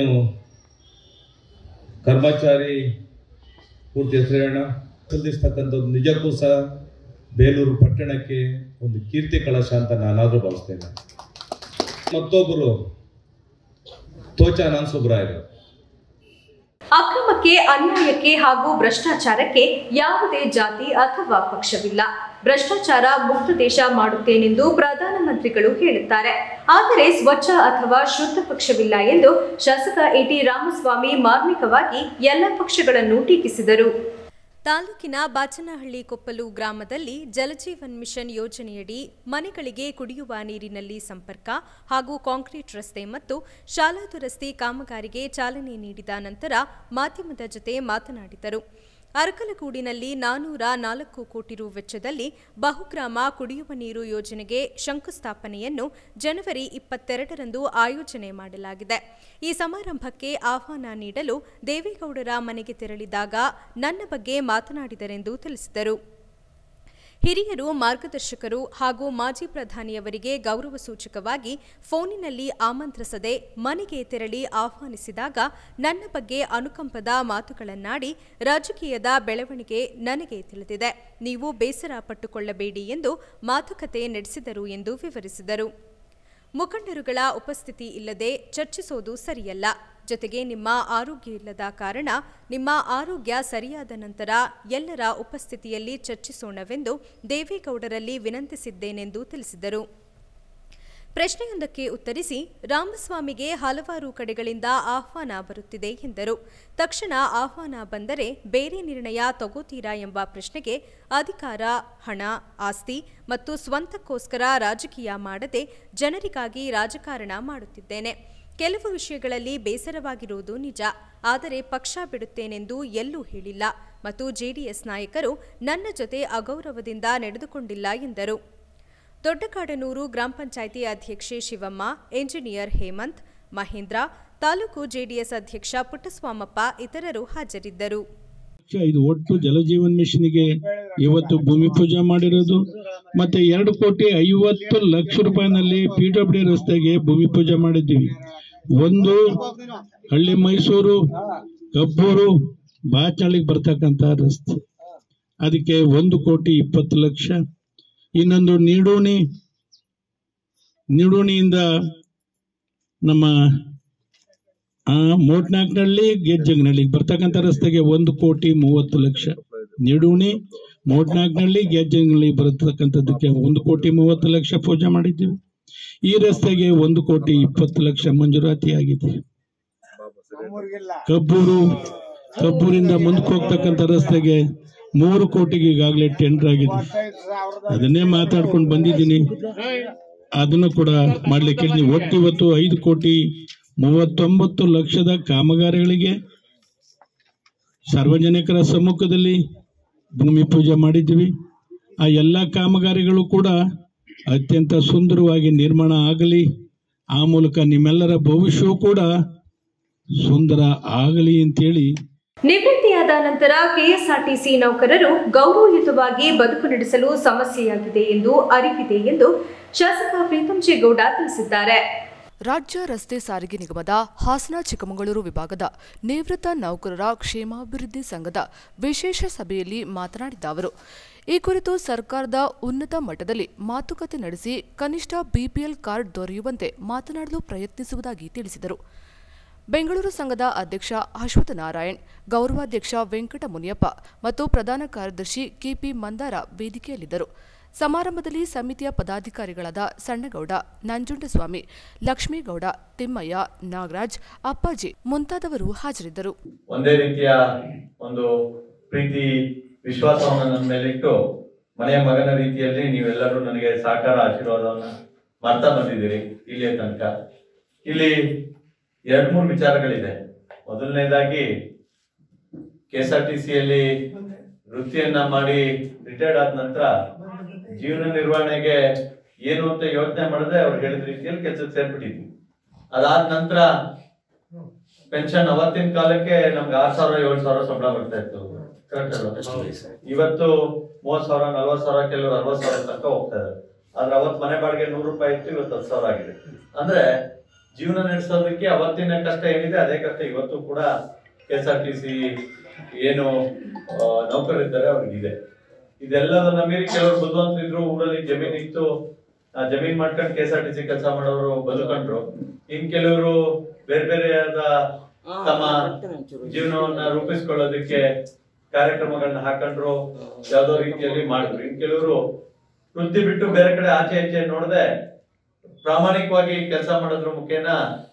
ಕರ್ಮಚಾರಿ ಪೂರ್ತಿ ಹೆಸರೇಣ ಸಲ್ಲಿಸ್ತಕ್ಕಂಥದ್ದು ನಿಜಕ್ಕೂ ಸಹ ಬೇಲೂರು ಪಟ್ಟಣಕ್ಕೆ ಒಂದು ಕೀರ್ತಿ ಕಳಶ ಅಂತ ನಾನಾದರೂ ಭಾವಿಸ್ತೇನೆ. ಮತ್ತೊಬ್ಬರು ತೋಚ ಅನಂತ ಸುಬ್ರಾಯರು. ಅಕ್ರಮಕ್ಕೆ, ಅನ್ಯಾಯಕ್ಕೆ ಹಾಗೂ ಭ್ರಷ್ಟಾಚಾರಕ್ಕೆ ಯಾವುದೇ ಜಾತಿ ಅಥವಾ ಪಕ್ಷವಿಲ್ಲ. ಭ್ರಷ್ಟಾಚಾರ ಮುಕ್ತ ದೇಶ ಮಾಡುತ್ತೇನೆಂದು ಪ್ರಧಾನಮಂತ್ರಿಗಳು ಹೇಳುತ್ತಾರೆ. ಆದರೆ ಸ್ವಚ್ಛ ಅಥವಾ ಶುದ್ಧ ಪಕ್ಷವಿಲ್ಲ ಎಂದು ಶಾಸಕ ಎಟಿ ರಾಮಸ್ವಾಮಿ ಮಾರ್ಮಿಕವಾಗಿ ಎಲ್ಲ ಪಕ್ಷಗಳನ್ನು ಟೀಕಿಸಿದರು. ತಾಲೂಕಿನ ಬಾಚನಹಳ್ಳಿ ಕೊಪ್ಪಲು ಗ್ರಾಮದಲ್ಲಿ ಜಲಜೀವನ್ ಮಿಷನ್ ಯೋಜನೆಯಡಿ ಮನೆಗಳಿಗೆ ಕುಡಿಯುವ ನೀರಿನಲ್ಲಿ ಸಂಪರ್ಕ ಹಾಗೂ ಕಾಂಕ್ರೀಟ್ ರಸ್ತೆ ಮತ್ತು ಶಾಲಾ ದುರಸ್ತಿ ಕಾಮಗಾರಿಗೆ ಚಾಲನೆ ನೀಡಿದ ನಂತರ ಮಾಧ್ಯಮದ ಜೊತೆ ಮಾತನಾಡಿದರು. ಅರಕಲಗೂಡಿನಲ್ಲಿ ನಾನೂರ ನಾಲ್ಕು ಕೋಟಿ ರು ವೆಚ್ಚದಲ್ಲಿ ಬಹುಗ್ರಾಮ ಕುಡಿಯುವ ನೀರು ಯೋಜನೆಗೆ ಶಂಕುಸ್ಥಾಪನೆಯನ್ನು ಜನವರಿ ಇಪ್ಪತ್ತೆರಡರಂದು ಆಯೋಜನೆ ಮಾಡಲಾಗಿದೆ. ಈ ಸಮಾರಂಭಕ್ಕೆ ಆಹ್ವಾನ ನೀಡಲು ದೇವೇಗೌಡರ ಮನೆಗೆ ತೆರಳಿದಾಗ ನನ್ನ ಬಗ್ಗೆ ಮಾತನಾಡಿದರೆಂದು ತಿಳಿಸಿದರು. ಹಿರಿಯರು, ಮಾರ್ಗದರ್ಶಕರು ಹಾಗೂ ಮಾಜಿ ಪ್ರಧಾನಿಯವರಿಗೆ ಗೌರವ ಸೂಚಕವಾಗಿ ಫೋನಿನಲ್ಲಿ ಆಮಂತ್ರಿಸದೆ ಮನೆಗೆ ತೆರಳಿ ಆಹ್ವಾನಿಸಿದಾಗ ನನ್ನ ಬಗ್ಗೆ ಅನುಕಂಪದ ಮಾತುಗಳನ್ನಾಡಿ ರಾಜಕೀಯದ ಬೆಳವಣಿಗೆ ನನಗೆ ತಿಳಿದಿದೆ, ನೀವು ಬೇಸರ ಪಟ್ಟುಕೊಳ್ಳಬೇಡಿ ಎಂದು ಮಾತುಕತೆ ನಡೆಸಿದರು ಎಂದು ವಿವರಿಸಿದರು. ಮುಖಂಡರುಗಳ ಉಪಸ್ಥಿತಿ ಇಲ್ಲದೆ ಚರ್ಚಿಸೋದು ಸರಿಯಲ್ಲ. ಜೊತೆಗೆ ನಿಮ್ಮ ಆರೋಗ್ಯ ಇಲ್ಲದ ಕಾರಣ ನಿಮ್ಮ ಆರೋಗ್ಯ ಸರಿಯಾದ ನಂತರ ಎಲ್ಲರ ಉಪಸ್ಥಿತಿಯಲ್ಲಿ ಚರ್ಚಿಸೋಣವೆಂದು ದೇವೇಗೌಡರಲ್ಲಿ ವಿನಂತಿಸಿದ್ದೇನೆಂದು ತಿಳಿಸಿದರು. ಪ್ರಶ್ನೆಯೊಂದಕ್ಕೆ ಉತ್ತರಿಸಿ, ರಾಮಸ್ವಾಮಿಗೆ ಹಲವಾರು ಕಡೆಗಳಿಂದ ಆಹ್ವಾನ ಬರುತ್ತಿದೆ ಎಂದರು. ತಕ್ಷಣ ಆಹ್ವಾನ ಬಂದರೆ ಬೇರೆ ನಿರ್ಣಯ ತಗೋತೀರಾ ಎಂಬ ಪ್ರಶ್ನೆಗೆ, ಅಧಿಕಾರ, ಹಣ, ಆಸ್ತಿ ಮತ್ತು ಸ್ವಂತಕ್ಕೋಸ್ಕರ ರಾಜಕೀಯ ಮಾಡದೆ ಜನರಿಗಾಗಿ ರಾಜಕಾರಣ ಮಾಡುತ್ತಿದ್ದೇನೆ. ಕೆಲವು ವಿಷಯಗಳಲ್ಲಿ ಬೇಸರವಾಗಿರುವುದು ನಿಜ, ಆದರೆ ಪಕ್ಷ ಬಿಡುತ್ತೇನೆಂದು ಎಲ್ಲೂ ಹೇಳಿಲ್ಲ ಮತ್ತು ಜೆಡಿಎಸ್ ನಾಯಕರು ನನ್ನ ಜೊತೆ ಅಗೌರವದಿಂದ ನಡೆದುಕೊಂಡಿಲ್ಲ ಎಂದರು. ದೊಡ್ಡಕಾಡನೂರು ಗ್ರಾಮ ಪಂಚಾಯಿತಿ ಅಧ್ಯಕ್ಷೆ ಶಿವಮ್ಮ, ಎಂಜಿನಿಯರ್ ಹೇಮಂತ್, ಮಹೇಂದ್ರ, ತಾಲೂಕು ಜೆಡಿಎಸ್ ಅಧ್ಯಕ್ಷ ಪುಟ್ಟಸ್ವಾಮಪ್ಪ ಇತರರು ಹಾಜರಿದ್ದರು. ಇದು ಒಟ್ಟು ಜಲಜೀವನ್ ಮಿಷನ್ಗೆ ಇವತ್ತು ಭೂಮಿ ಪೂಜೆ ಮಾಡಿರೋದು. ಮತ್ತೆ ಎರಡು ಕೋಟಿ ಐವತ್ತು ಲಕ್ಷ ರೂಪಾಯಿನಲ್ಲಿ ಪಿ ಡಬ್ಲ್ಯೂ ಡಿ ರಸ್ತೆಗೆ ಭೂಮಿ ಪೂಜೆ ಮಾಡಿದ್ದೀವಿ. ಒಂದು ಹಳ್ಳಿ ಮೈಸೂರು ಕಬ್ಬೂರು ಬಾಚಳಿಗೆ ಬರ್ತಕ್ಕಂಥ ರಸ್ತೆ, ಅದಕ್ಕೆ ಒಂದು ಕೋಟಿ ಇಪ್ಪತ್ತು ಲಕ್ಷ. ಇನ್ನೊಂದು ನಿಡೋಣಿ ನಿಡೋಣಿಯಿಂದ ನಮ್ಮ ಮೋಟ್ನಾಕ್ನಳ್ಳಿ ಗೆಜ್ಜಂಗನಹಳ್ಳಿಗೆ ಬರ್ತಕ್ಕಂಥ ರಸ್ತೆಗೆ ಒಂದು ಕೋಟಿ ಮೂವತ್ತು ಲಕ್ಷ. ನಿಡೋಣಿ ಮೋಟ್ನಾಕ್ನಳ್ಳಿ ಗೆಜ್ಜಂಗನಹಳ್ಳಿ ಬರತಕ್ಕಂಥದ್ದಕ್ಕೆ ಒಂದು ಕೋಟಿ ಮೂವತ್ತು ಲಕ್ಷ ಪೂಜೆ ಮಾಡಿದ್ದೀವಿ. ಈ ರಸ್ತೆಗೆ ಒಂದು ಕೋಟಿ ಇಪ್ಪತ್ತು ಲಕ್ಷ ಮಂಜೂರಾತಿ ಆಗಿದೆ. ಕಬ್ಬೂರು ಕಬ್ಬೂರಿಂದ ಮುಂದಕ್ಕೆ ಹೋಗ್ತಕ್ಕಂಥ ರಸ್ತೆಗೆ ಮೂರು ಕೋಟಿಗೆ ಈಗಾಗಲೇ ಟೆಂಡರ್ ಆಗಿದೆ. ಅದನ್ನೇ ಮಾತಾಡ್ಕೊಂಡು ಬಂದಿದ್ದೀನಿ, ಅದನ್ನು ಕೂಡ ಮಾಡ್ಲಿಕ್ಕೆ ಒಟ್ಟು ಇವತ್ತು ಐದು ಕೋಟಿ ಮೂವತ್ತೊಂಬತ್ತು ಲಕ್ಷದ ಕಾಮಗಾರಿಗಳಿಗೆ ಸಾರ್ವಜನಿಕರ ಸಮ್ಮುಖದಲ್ಲಿ ಭೂಮಿ ಪೂಜೆ ಮಾಡಿದ್ದೀವಿ. ಆ ಎಲ್ಲ ಕಾಮಗಾರಿಗಳು ಕೂಡ ಅತ್ಯಂತ ಸುಂದರವಾಗಿ ನಿರ್ಮಾಣ ಆಗಲಿ, ಆ ಮೂಲಕ ನಿಮ್ಮೆಲ್ಲರ ಭವಿಷ್ಯವೂ ಕೂಡ ಸುಂದರ ಆಗಲಿ ಅಂತೇಳಿ. ನಿವೃತ್ತಿಯಾದ ನಂತರ ಕೆಎಸ್ಆರ್ಟಿಸಿ ನೌಕರರು ಗೌರವಯುತವಾಗಿ ಬದುಕು ನಡೆಸಲು ಸಮಸ್ಯೆಯಾಗಿದೆ ಎಂದು ಅರಿವಿದೆ ಎಂದು ಶಾಸಕ ಪ್ರೀತಂಜೇಗೌಡ ತಿಳಿಸಿದ್ದಾರೆ. ರಾಜ್ಯ ರಸ್ತೆ ಸಾರಿಗೆ ನಿಗಮದ ಹಾಸನ ಚಿಕ್ಕಮಗಳೂರು ವಿಭಾಗದ ನಿವೃತ್ತ ನೌಕರರ ಕ್ಷೇಮಾಭಿವೃದ್ಧಿ ಸಂಘದ ವಿಶೇಷ ಸಭೆಯಲ್ಲಿ ಮಾತನಾಡಿದ ಅವರು, ಈ ಕುರಿತು ಸರ್ಕಾರದ ಉನ್ನತ ಮಟ್ಟದಲ್ಲಿ ಮಾತುಕತೆ ನಡೆಸಿ ಕನಿಷ್ಠ ಬಿಪಿಎಲ್ ಕಾರ್ಡ್ ದೊರೆಯುವಂತೆ ಮಾತನಾಡಲು ಪ್ರಯತ್ನಿಸುವುದಾಗಿ ತಿಳಿಸಿದರು. ಬೆಂಗಳೂರು ಸಂಘದ ಅಧ್ಯಕ್ಷ ಅಶ್ವಥ್ ನಾರಾಯಣ್, ಗೌರವಾಧ್ಯಕ್ಷ ವೆಂಕಟ ಮುನಿಯಪ್ಪ ಮತ್ತು ಪ್ರಧಾನ ಕಾರ್ಯದರ್ಶಿ ಕೆಪಿ ಮಂದಾರ ವೇದಿಕೆಯಲ್ಲಿದ್ದರು. ಸಮಾರಂಭದಲ್ಲಿ ಸಮಿತಿಯ ಪದಾಧಿಕಾರಿಗಳಾದ ಸಣ್ಣಗೌಡ, ನಂಜುಂಡಸ್ವಾಮಿ, ಲಕ್ಷ್ಮೇಗೌಡ, ತಿಮ್ಮಯ್ಯ, ನಾಗರಾಜ್, ಅಪ್ಪಾಜಿ ಮುಂತಾದವರು ಹಾಜರಿದ್ದರು. ಒಂದೇ ರೀತಿಯ ಒಂದು ಪ್ರೀತಿ ವಿಶ್ವಾಸವನ್ನು ನನ್ನ ಮೇಲಿಟ್ಟು ಮನೆಯ ಮಗನ ರೀತಿಯಲ್ಲಿ ನೀವೆಲ್ಲರೂ ನನಗೆ ಸಹಕಾರ ಆಶೀರ್ವಾದವನ್ನ ಮಾಡ್ತಾ ಬಂದಿದ್ದೀರಿ ಇಲ್ಲಿಯ ತನಕ. ಇಲ್ಲಿ ಎರಡು ಮೂರು ವಿಚಾರಗಳಿದೆ. ಮೊದಲನೇದಾಗಿ ಕೆ ಎಸ್ ಆರ್ ಟಿ ಸಿಯಲ್ಲಿ ವೃತ್ತಿಯನ್ನ ಮಾಡಿ ರಿಟೈರ್ಡ್ ಆದ ನಂತರ ಜೀವನ ನಿರ್ವಹಣೆಗೆ ಏನು ಅಂತ ಯೋಚನೆ ಮಾಡದೆ ಅವ್ರು ಹೇಳಿದ ರೀತಿಯಲ್ಲಿ ಕೆಲಸಕ್ಕೆ ಸೇರ್ಬಿಟ್ಟಿದ್ವಿ. ಅದಾದ ನಂತರ ಪೆನ್ಷನ್ ಅವತ್ತಿನ ಕಾಲಕ್ಕೆ ನಮ್ಗೆ ಆರ್ ಸಾವಿರ ಏಳು ಸಾವಿರ ಸಂಬಳ ಬರ್ತಾ ಇತ್ತು. ಇವತ್ತು ಮೂವತ್ ಸಾವಿರ ನಲ್ವತ್ ಸಾವಿರ ಕೆಲವರು ಅರವತ್ ಸಾವಿರ ತನಕ ಹೋಗ್ತಾ ಇದ್ದಾರೆ. ಆದ್ರೆ ಅವತ್ ಮನೆ ಬಾಡಿಗೆ ನೂರು ರೂಪಾಯಿ ಇತ್ತು, ಇವತ್ತು ಹತ್ತು ಸಾವಿರ ಆಗಿದೆ. ಅಂದ್ರೆ ಜೀವನ ನಡೆಸೋದಕ್ಕೆ ಅವತ್ತಿನ ಕಷ್ಟ ಏನಿದೆ ಅದೇ ಕಷ್ಟ ಇವತ್ತು ಕೂಡ K S R T C ಏನು ನೌಕರರಿದ್ದಾರೆ ಅವ್ರಿಗಿದೆ. ಇದೆಲ್ಲದನ್ನ ಮೀರಿ ಕೆಲವರು ಬುದ್ಧಿವಂತರಿದ್ರು, ಊರಲ್ಲಿ ಜಮೀನ್ ಇತ್ತು, ಜಮೀನ್ ಮಾಡ್ಕೊಂಡು K S R T C ಕೆಲಸ ಮಾಡೋರು ಬದುಕೊಂಡ್ರು. ಇನ್ ಕೆಲವರು ಬೇರೆ ಬೇರೆಯಾದ ತಮ್ಮ ಜೀವನವನ್ನ ರೂಪಿಸ್ಕೊಳ್ಳೋದಕ್ಕೆ ಕಾರ್ಯಕ್ರಮಗಳನ್ನ ಹಾಕೊಂಡ್ರು, ಯಾವ್ದೋ ರೀತಿಯಲ್ಲಿ ಮಾಡಿದ್ರು. ಇನ್ ಕೆಲವರು ವೃತ್ತಿ ಬಿಟ್ಟು ಬೇರೆ ಕಡೆ ಆಚೆ ಆಚೆ ನೋಡದೆ ಪ್ರಾಮಾಣಿಕವಾಗಿ ಕೆಲಸ ಮಾಡೋದ್ರ ಮುಖೇನ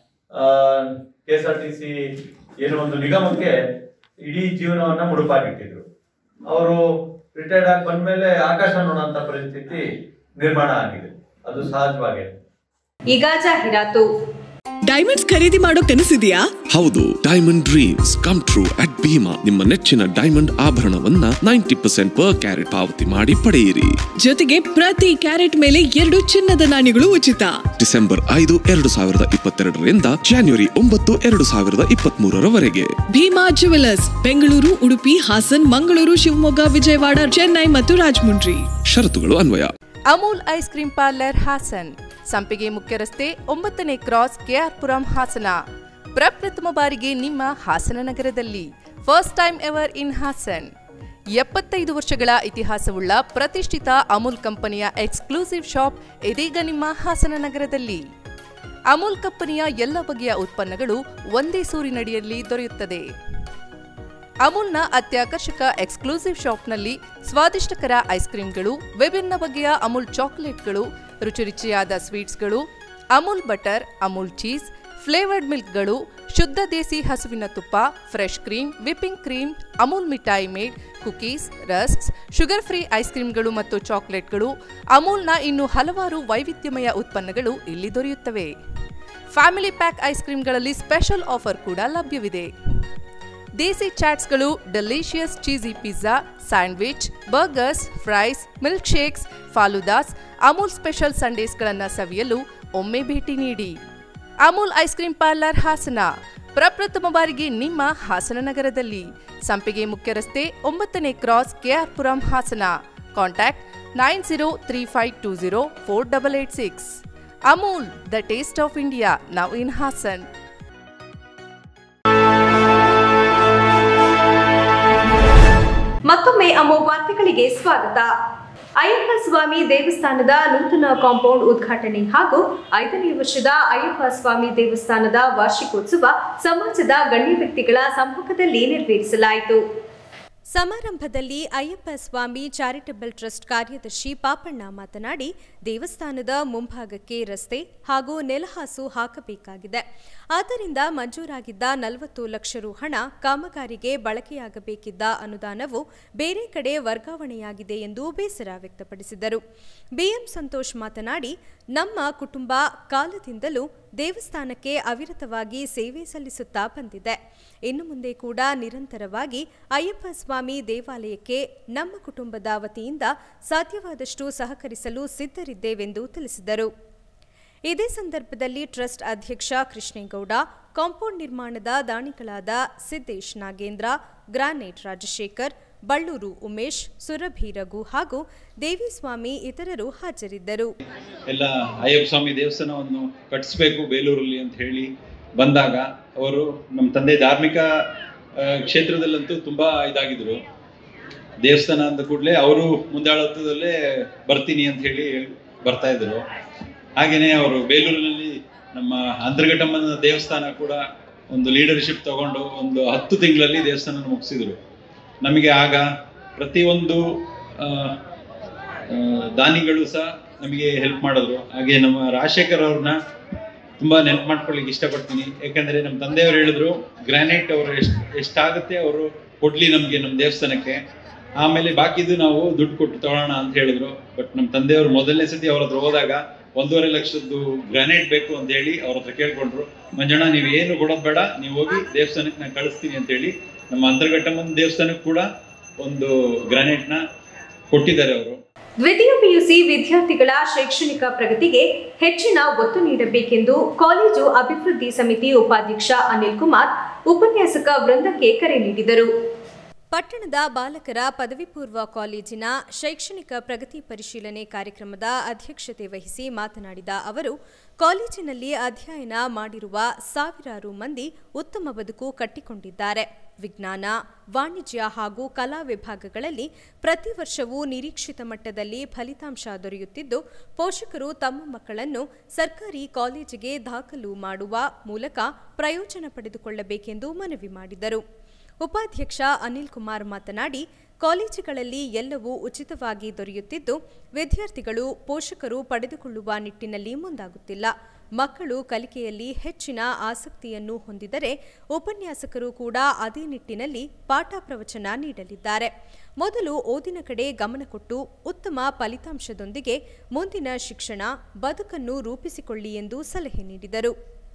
K S R T C ಏನೋ ಒಂದು ನಿಗಮಕ್ಕೆ ಇಡೀ ಜೀವನವನ್ನ ಮುಡುಪಾಗಿಟ್ಟಿದ್ರು. ಅವರು ರಿಟೈರ್ಡ್ ಆಗಿ ಬಂದ್ಮೇಲೆ ಆಕಾಶ ನೋಡೋಂತ ಪರಿಸ್ಥಿತಿ ನಿರ್ಮಾಣ ಆಗಿದೆ. ಅದು ಸಹಜವಾಗಿದೆ. ಈಗ ಜಾಹೀರಾತು. ಡೈಮಂಡ್ಸ್ ಖರೀದಿ ಮಾಡೋ ಕನಸಿದೆಯಾ? ಹೌದು, diamond dreams come true at Bhima. ನಿಮ್ಮ ನೆಚ್ಚಿನ ಡೈಮಂಡ್ ಆಭರಣವನ್ನ ನೈಂಟಿ ಪರ್ಸೆಂಟ್ ಪರ್ ಕ್ಯಾರೆಟ್ ಪಾವತಿ ಮಾಡಿ ಪಡೆಯಿರಿ. ಜೊತೆಗೆ ಪ್ರತಿ ಕ್ಯಾರೆಟ್ ಮೇಲೆ ಎರಡು ಚಿನ್ನದ ನಾಣ್ಯಗಳು ಉಚಿತ. ಡಿಸೆಂಬರ್ ಐದು ಎರಡು ಸಾವಿರದ ಇಪ್ಪತ್ತೆರಡರಿಂದ ಜಾನ್ವರಿ ಒಂಬತ್ತು ಎರಡು ಸಾವಿರದ ಇಪ್ಪತ್ತ್ ಮೂರರವರೆಗೆ. ಭೀಮಾ ಜುವೆಲರ್ಸ್, ಬೆಂಗಳೂರು, ಉಡುಪಿ, ಹಾಸನ್, ಮಂಗಳೂರು, ಶಿವಮೊಗ್ಗ, ವಿಜಯವಾಡ, ಚೆನ್ನೈ ಮತ್ತು ರಾಜಮುಂಡ್ರಿ. ಷರತ್ತುಗಳು ಅನ್ವಯ. Amul ice cream parlour Hassan, Sampige ಮುಖ್ಯ ರಸ್ತೆ, ಒಂಬತ್ತನೇ ಕ್ರಾಸ್, ಕೆಆರ್ಪುರಂ, ಹಾಸನ. ಪ್ರಪ್ರಥಮ ಬಾರಿಗೆ ನಿಮ್ಮ ಹಾಸನ ನಗರದಲ್ಲಿ, first time ever in Hassan. ಎಪ್ಪತ್ತೈದು ವರ್ಷಗಳ ಇತಿಹಾಸವುಳ್ಳ ಪ್ರತಿಷ್ಠಿತ ಅಮೂಲ್ ಕಂಪನಿಯ ಎಕ್ಸ್ಕ್ಲೂಸಿವ್ ಶಾಪ್ ಇದೀಗ ನಿಮ್ಮ ಹಾಸನ ನಗರದಲ್ಲಿ. ಅಮೂಲ್ ಕಂಪನಿಯ ಎಲ್ಲ ಬಗೆಯ ಉತ್ಪನ್ನಗಳು ಒಂದೇ ಸೂರಿನಡಿಯಲ್ಲಿ ದೊರೆಯುತ್ತದೆ. ಅಮೂಲ್ನ ಅತ್ಯಾಕರ್ಷಕ ಎಕ್ಸ್ಕ್ಲೂಸಿವ್ ಶಾಪ್ನಲ್ಲಿ ಸ್ವಾದಿಷ್ಟಕರ ಐಸ್ ಕ್ರೀಮ್ಗಳು, ವಿಭಿನ್ನ ಬಗೆಯ ಅಮೂಲ್ ಚಾಕೊಲೇಟ್ಗಳು, ರುಚಿ ರುಚಿಯಾದ ಸ್ವೀಟ್ಸ್ಗಳು, Amul butter, Amul cheese, flavoured ಮಿಲ್ಕ್ಗಳು, ಶುದ್ಧ ದೇಸಿ ಹಸುವಿನ ತುಪ್ಪ, fresh cream, whipping cream, Amul ಮಿಠಾಯಿ made, cookies, rusks, sugar free ice ಕ್ರೀಮ್ಗಳು ಮತ್ತು ಚಾಕೊಲೇಟ್ಗಳು, ಅಮೂಲ್ನ ಇನ್ನು ಹಲವಾರು ವೈವಿಧ್ಯಮಯ ಉತ್ಪನ್ನಗಳು ಇಲ್ಲಿ ದೊರೆಯುತ್ತವೆ. ಫ್ಯಾಮಿಲಿ ಪ್ಯಾಕ್ ಐಸ್ ಕ್ರೀಮ್ಗಳಲ್ಲಿ ಸ್ಪೆಷಲ್ ಆಫರ್ ಕೂಡ ಲಭ್ಯವಿದೆ. ದೇಸಿ ಚಾಟ್ಸ್ಗಳು, delicious cheesy pizza, sandwich, burgers, fries, milk shakes, faloodas, Amul special ಸಂಡೇಸ್ಗಳನ್ನು ಸವಿಯಲು ಒಮ್ಮೆ ಭೇಟಿ ನೀಡಿ. Amul ice cream parlour Hassan ಪ್ರಪ್ರಥಮ ಬಾರಿಗೆ ನಿಮ್ಮ ಹಾಸನ ನಗರದಲ್ಲಿ. ಸಂಪಿಗೆ ಮುಖ್ಯ ರಸ್ತೆ, ಒಂಬತ್ತನೇ cross, KR Puram, Hassan. Contact nine zero three five two zero four double eight six. Amul, the taste of India, now in Hassan. ಮತ್ತೊಮ್ಮೆ ಅಮೋ ವಾರ್ತೆಗಳಿಗೆ ಸ್ವಾಗತ. ಅಯ್ಯಪ್ಪ ಸ್ವಾಮಿ ದೇವಸ್ಥಾನದ ನೂತನ ಕಾಂಪೌಂಡ್ ಉದ್ಘಾಟನೆ ಹಾಗೂ ಐದನೇ ವರ್ಷದ ಅಯ್ಯಪ್ಪ ಸ್ವಾಮಿ ದೇವಸ್ಥಾನದ ವಾರ್ಷಿಕೋತ್ಸವ ಸಮಾಜದ ಗಣ್ಯ ವ್ಯಕ್ತಿಗಳ ಸಮ್ಮುಖದಲ್ಲಿ ನೆರವೇರಿಸಲಾಯಿತು. ಸಮಾರಂಭದಲ್ಲಿ ಅಯ್ಯಪ್ಪ ಸ್ವಾಮಿ ಚಾರಿಟಬಲ್ ಟ್ರಸ್ಟ್ ಕಾರ್ಯದರ್ಶಿ ಪಾಪಣ್ಣ ಮಾತನಾಡಿ, ದೇವಸ್ಥಾನದ ಮುಂಭಾಗಕ್ಕೆ ರಸ್ತೆ ಹಾಗೂ ನೆಲಹಾಸು ಹಾಕಬೇಕಾಗಿದೆ. ಆದ್ದರಿಂದ ಮಂಜೂರಾಗಿದ್ದ ನಲವತ್ತು ಲಕ್ಷ ರು ಹಣ ಕಾಮಗಾರಿಗೆ ಬಳಕೆಯಾಗಬೇಕಿದ್ದ ಅನುದಾನವು ಬೇರೆ ಕಡೆ ವರ್ಗಾವಣೆಯಾಗಿದೆ ಎಂದು ಬೇಸರ ವ್ಯಕ್ತಪಡಿಸಿದರು. ಬಿಎಂ ಸಂತೋಷ್ ಮಾತನಾಡಿ, ನಮ್ಮ ಕುಟುಂಬ ಕಾಲದಿಂದಲೂ ದೇವಸ್ಥಾನಕ್ಕೆ ಅವಿರತವಾಗಿ ಸೇವೆ ಸಲ್ಲಿಸುತ್ತಾ ಬಂದಿದೆ. ಇನ್ನು ಮುಂದೆ ಕೂಡ ನಿರಂತರವಾಗಿ ಅಯ್ಯಪ್ಪ ಸ್ವಾಮಿ ದೇವಾಲಯಕ್ಕೆ ನಮ್ಮ ಕುಟುಂಬದ ವತಿಯಿಂದ ಸಾಧ್ಯವಾದಷ್ಟು ಸಹಕರಿಸಲು ಸಿದ್ಧರಿದ್ದೇವೆಂದು ತಿಳಿಸಿದರು. ಇದೇ ಸಂದರ್ಭದಲ್ಲಿ ಟ್ರಸ್ಟ್ ಅಧ್ಯಕ್ಷ ಕೃಷ್ಣೇಗೌಡ, ಕಾಂಪೌಂಡ್ ನಿರ್ಮಾಣದ ದಾನಿಗಳಾದ ಸಿದ್ದೇಶ್ ನಾಗೇಂದ್ರ, ಗ್ರಾನೇಟ್ ರಾಜಶೇಖರ್, ಬಳ್ಳೂರು ಉಮೇಶ್, ಸುರಭಿ ರಘು ಹಾಗೂ ದೇವಿಸ್ವಾಮಿ ಇತರರು ಹಾಜರಿದ್ದರು. ಎಲ್ಲ ಅಯ್ಯಪ್ಪ ಸ್ವಾಮಿ ದೇವಸ್ಥಾನವನ್ನು ಕಟ್ಟಿಸಬೇಕು ಬೇಲೂರಲ್ಲಿ ಅಂತ ಹೇಳಿ ಬಂದಾಗ ಅವರು ನಮ್ಮ ತಂದೆ ಧಾರ್ಮಿಕ ಕ್ಷೇತ್ರದಲ್ಲಂತೂ ತುಂಬಾ ಇದಾಗಿದ್ರು. ದೇವಸ್ಥಾನ ಅಂದ ಕೂಡಲೇ ಅವರು ಮುಂದಾಳತ್ವದಲ್ಲೇ ಬರ್ತೀನಿ ಅಂತ ಹೇಳಿ ಬರ್ತಾ ಇದ್ರು. ಹಾಗೇನೆ ಅವರು ಬೇಲೂರಿನಲ್ಲಿ ನಮ್ಮ ಅಂತರ್ಘಟ್ಟಮ್ಮನ ದೇವಸ್ಥಾನ ಕೂಡ ಒಂದು ಲೀಡರ್ಶಿಪ್ ತಗೊಂಡು ಒಂದು ಹತ್ತು ತಿಂಗಳಲ್ಲಿ ದೇವಸ್ಥಾನ ಮುಗಿಸಿದ್ರು. ನಮಗೆ ಆಗ ಪ್ರತಿಯೊಂದು ದಾನಿಗಳು ಸಹ ನಮಗೆ ಹೆಲ್ಪ್ ಮಾಡಿದ್ರು. ಹಾಗೆ ನಮ್ಮ ರಾಜಶೇಖರ್ ಅವ್ರನ್ನ ತುಂಬಾ ನೆನಪು ಮಾಡ್ಕೊಳ್ಳಿಕ್ಕೆ ಇಷ್ಟಪಡ್ತೀನಿ. ಯಾಕಂದ್ರೆ ನಮ್ಮ ತಂದೆಯವರು ಹೇಳಿದ್ರು, ಗ್ರಾನೈಟ್ ಅವರು ಎಷ್ಟು ಎಷ್ಟಾಗುತ್ತೆ ಅವರು ಕೊಡ್ಲಿ ನಮಗೆ ನಮ್ಮ ದೇವಸ್ಥಾನಕ್ಕೆ, ಆಮೇಲೆ ಬಾಕಿದು ನಾವು ದುಡ್ಡು ಕೊಟ್ಟು ತಗೊಳ್ಳೋಣ ಅಂತ ಹೇಳಿದ್ರು. ಬಟ್ ನಮ್ಮ ತಂದೆಯವರು ಮೊದಲನೇ ಸತಿ ಅವ್ರ ಹತ್ರ ಹೋದಾಗ ಒಂದೂವರೆ ಲಕ್ಷದ್ದು ಗ್ರಾನೈಟ್ ಬೇಕು ಅಂತ ಹೇಳಿ ಅವ್ರ ಹತ್ರ ಕೇಳ್ಕೊಂಡ್ರು. ಮಂಜಣ್ಣ, ನೀವು ಏನು ಕೊಡೋದು ಬೇಡ, ನೀವು ಹೋಗಿ ದೇವಸ್ಥಾನಕ್ಕೆ ನಾನು ಕಳಿಸ್ತೀನಿ ಅಂತ ಹೇಳಿ ನಮ್ಮ ಅಂತರ್ಘಟ್ಟಮ್ಮನ ದೇವಸ್ಥಾನಕ್ಕೆ ಕೂಡ ಒಂದು ಗ್ರಾನೈಟ್ ನ ಕೊಟ್ಟಿದ್ದಾರೆ ಅವರು. ದ್ವಿತೀಯ ಪಿಯುಸಿ ವಿದ್ಯಾರ್ಥಿಗಳ ಶೈಕ್ಷಣಿಕ ಪ್ರಗತಿಗೆ ಹೆಚ್ಚಿನ ಒತ್ತು ನೀಡಬೇಕೆಂದು ಕಾಲೇಜು ಅಭಿವೃದ್ಧಿ ಸಮಿತಿ ಉಪಾಧ್ಯಕ್ಷ ಅನಿಲ್ ಕುಮಾರ್ ಉಪನ್ಯಾಸಕ ವೃಂದಕ್ಕೆ ಕರೆ ನೀಡಿದರು. ಪಟ್ಟಣದ ಬಾಲಕರ ಪದವಿ ಪೂರ್ವ ಕಾಲೇಜಿನ ಶೈಕ್ಷಣಿಕ ಪ್ರಗತಿ ಪರಿಶೀಲನೆ ಕಾರ್ಯಕ್ರಮದ ಅಧ್ಯಕ್ಷತೆ ವಹಿಸಿ ಮಾತನಾಡಿದ ಅವರು, ಕಾಲೇಜಿನಲ್ಲಿ ಅಧ್ಯಯನ ಮಾಡಿರುವ ಸಾವಿರಾರು ಮಂದಿ ಉತ್ತಮ ಬದುಕು ಕಟ್ಟಿಕೊಂಡಿದ್ದಾರೆ. ವಿಜ್ಞಾನ, ವಾಣಿಜ್ಯ ಹಾಗೂ ಕಲಾ ವಿಭಾಗಗಳಲ್ಲಿ ಪ್ರತಿ ವರ್ಷವೂ ನಿರೀಕ್ಷಿತ ಮಟ್ಟದಲ್ಲಿ ಫಲಿತಾಂಶ ದೊರೆಯುತ್ತಿದ್ದು, ಪೋಷಕರು ತಮ್ಮ ಮಕ್ಕಳನ್ನು ಸರ್ಕಾರಿ ಕಾಲೇಜಿಗೆ ದಾಖಲು ಮಾಡುವ ಮೂಲಕ ಪ್ರಯೋಜನ ಪಡೆದುಕೊಳ್ಳಬೇಕೆಂದು ಮನವಿ ಮಾಡಿದರು. ಉಪಾಧ್ಯಕ್ಷ ಅನಿಲ್ ಕುಮಾರ್ ಮಾತನಾಡಿ, ಕಾಲೇಜುಗಳಲ್ಲಿ ಎಲ್ಲವೂ ಉಚಿತವಾಗಿ ದೊರೆಯುತ್ತಿದ್ದು, ವಿದ್ಯಾರ್ಥಿಗಳು ಪೋಷಕರು ಪಡೆದುಕೊಳ್ಳುವ ನಿಟ್ಟಿನಲ್ಲಿ ಮುಂದಾಗುತ್ತಿಲ್ಲ. ಮಕ್ಕಳು ಕಲಿಕೆಯಲ್ಲಿ ಹೆಚ್ಚಿನ ಆಸಕ್ತಿಯನ್ನು ಹೊಂದಿದರೆ ಉಪನ್ಯಾಸಕರು ಕೂಡ ಅದೇ ನಿಟ್ಟಿನಲ್ಲಿ ಪಾಠ ಪ್ರವಚನ ನೀಡಲಿದ್ದಾರೆ. ಮೊದಲು ಓದಿನ ಕಡೆ ಗಮನ ಕೊಟ್ಟು ಉತ್ತಮ ಫಲಿತಾಂಶದೊಂದಿಗೆ ಮುಂದಿನ ಶಿಕ್ಷಣ ಬದುಕನ್ನು ರೂಪಿಸಿಕೊಳ್ಳಿ ಎಂದು ಸಲಹೆ ನೀಡಿದರು.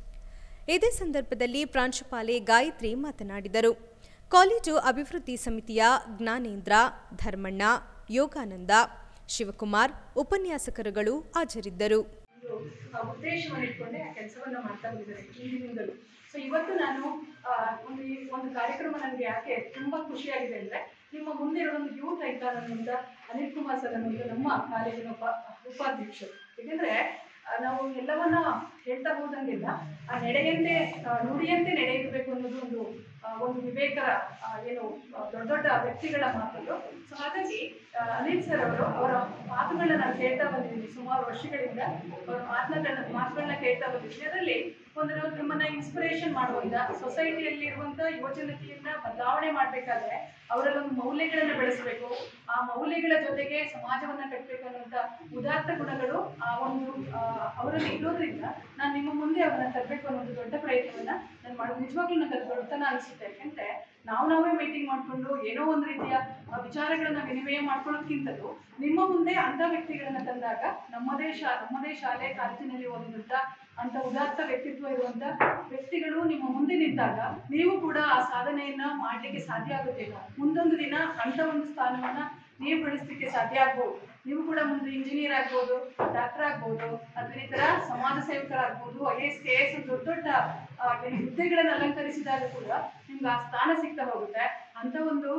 ಇದೇ ಸಂದರ್ಭದಲ್ಲಿ ಪ್ರಾಂಶುಪಾಲೆ ಗಾಯತ್ರಿ ಮಾತನಾಡಿದರು. ಕಾಲೇಜು ಅಭಿವೃದ್ಧಿ ಸಮಿತಿಯ ಜ್ಞಾನೇಂದ್ರ, ಧರ್ಮಣ್ಣ, ಯೋಗಾನಂದ, ಶಿವಕುಮಾರ್ ಉಪನ್ಯಾಸಕರುಗಳು ಹಾಜರಿದ್ದರು. ಉದ್ದೇಶವನ್ನು ಇಟ್ಕೊಂಡೆ ಆ ಕೆಲಸವನ್ನ ಮಾಡ್ತಾ ಬಂದಿದ್ದಾರೆ ಹಿಂದಿನಿಂದಲೂ. ಸೊ ಇವತ್ತು ನಾನು ಒಂದು ಒಂದು ಕಾರ್ಯಕ್ರಮ ನನಗೆ ಯಾಕೆ ತುಂಬಾ ಖುಷಿಯಾಗಿದೆ ಅಂದ್ರೆ, ನಿಮ್ಮ ಮುಂದೆ ಒಂದು ಯೂತ್ ಐಕಾನ್ ಅನ್ನುವಂತ ಅನಿಲ್ ಕುಮಾರ್ ಸರ್ ಅನ್ನುವಂತ ನಮ್ಮ ಕಾಲೇಜಿನ ಉಪ ಉಪಾಧ್ಯಕ್ಷರು. ಯಾಕಂದ್ರೆ ನಾವು ಎಲ್ಲವನ್ನ ಹೇಳ್ತಾ ಹೋದಂಗೆಲ್ಲ ಆ ನಡೆಯಂತೆ ನುಡಿಯಂತೆ ನಡೆಯಬೇಕು ಅನ್ನೋದು ಒಂದು ಒಂದು ವಿವೇಕರ ಏನು ದೊಡ್ಡ ದೊಡ್ಡ ವ್ಯಕ್ತಿಗಳ ಮಾತುಗಳು. ಸೊ ಹಾಗಾಗಿ ಅನಿಲ್ ಸರ್ ಅವರು ಅವರ ಮಾತುಗಳನ್ನ ನಾನು ಕೇಳ್ತಾ ಬಂದಿದ್ದೀನಿ ಸುಮಾರು ವರ್ಷಗಳಿಂದ. ಅವರ ಮಾತುಗಳನ್ನ ಮಾತುಗಳನ್ನ ಕೇಳ್ತಾ ಬಂದಿದ್ದೀನಿ. ಅದರಲ್ಲಿ ಒಂದು ನಮ್ಮನ್ನ ಇನ್ಸ್ಪಿರೇಷನ್ ಮಾಡುವಂತ, ಸೊಸೈಟಿಯಲ್ಲಿ ಇರುವಂತ ಯುವಜನತೆಯನ್ನ ಬದಲಾವಣೆ ಮಾಡ್ಬೇಕಾದ್ರೆ ಅವರಲ್ಲಿ ಒಂದು ಮೌಲ್ಯಗಳನ್ನ ಬೆಳೆಸಬೇಕು, ಆ ಮೌಲ್ಯಗಳ ಜೊತೆಗೆ ಸಮಾಜವನ್ನ ಕಟ್ಟಬೇಕು ಅನ್ನುವಂತ ಉದಾತ್ತ ಗುಣಗಳು ಆ ಒಂದು ಅವರಲ್ಲಿ ಇರೋದ್ರಿಂದ ನಾನು ನಿಮ್ಮ ಮುಂದೆ ಅವನ್ನ ತರಬೇಕು ಅನ್ನೋ ಒಂದು ದೊಡ್ಡ ಪ್ರಯತ್ನವನ್ನ ನಾನು ಮಾಡೋದು ನಿಜವಾಗ್ಲೂ ನನಗೆ ದೊಡ್ಡತನ ಅನಿಸುತ್ತೆ. ಯಾಕಂದ್ರೆ ನಾವು ನಾವೇ ಮೀಟಿಂಗ್ ಮಾಡ್ಕೊಂಡು ಏನೋ ಒಂದು ರೀತಿಯ ವಿಚಾರಗಳನ್ನ ವಿನಿಮಯ ಮಾಡ್ಕೊಳ್ಳೋದಕ್ಕಿಂತಲೂ ನಿಮ್ಮ ಮುಂದೆ ಅಂತ ವ್ಯಕ್ತಿಗಳನ್ನ ತಂದಾಗ ನಮ್ಮದೇ ಶಾ ನಮ್ಮದೇ ಶಾಲೆ ಕಾಲೇಜಿನಲ್ಲಿ ಓದಿದಂತ ಅಂತ ಉದಾತ್ತ ವ್ಯಕ್ತಿತ್ವ ಇರುವಂತ ವ್ಯಕ್ತಿಗಳು ನಿಮ್ಮ ಮುಂದೆ ನಿಂತಾಗ ನೀವು ಕೂಡ ಆ ಸಾಧನೆಯನ್ನ ಮಾಡ್ಲಿಕ್ಕೆ ಸಾಧ್ಯ ಆಗುತ್ತೆ. ಮುಂದೊಂದು ದಿನ ಅಂತ ಒಂದು ಸ್ಥಾನವನ್ನ ನೀವು ಗಳಿಸ್ಲಿಕ್ಕೆ ಸಾಧ್ಯ ಆಗ್ಬೋದು. ನೀವು ಕೂಡ ಮುಂದೆ ಇಂಜಿನಿಯರ್ ಆಗ್ಬೋದು, ಡಾಕ್ಟರ್ ಆಗ್ಬೋದು, ಅಥವಾ ಈ ತರ ಸಮಾಜ ಸೇವಕರಾಗ್ಬೋದು, ಐ ಎಸ್ ಕೆ ಎಸ್ ದೊಡ್ಡ ದೊಡ್ಡ ಹುದ್ದೆಗಳನ್ನು ಅಲಂಕರಿಸಿದಾಗ ಕೂಡ ನಿಮ್ಗೆ ಆ ಸ್ಥಾನ ಸಿಗ್ತಾ ಹೋಗುತ್ತೆ. ಅಂತ ಒಂದು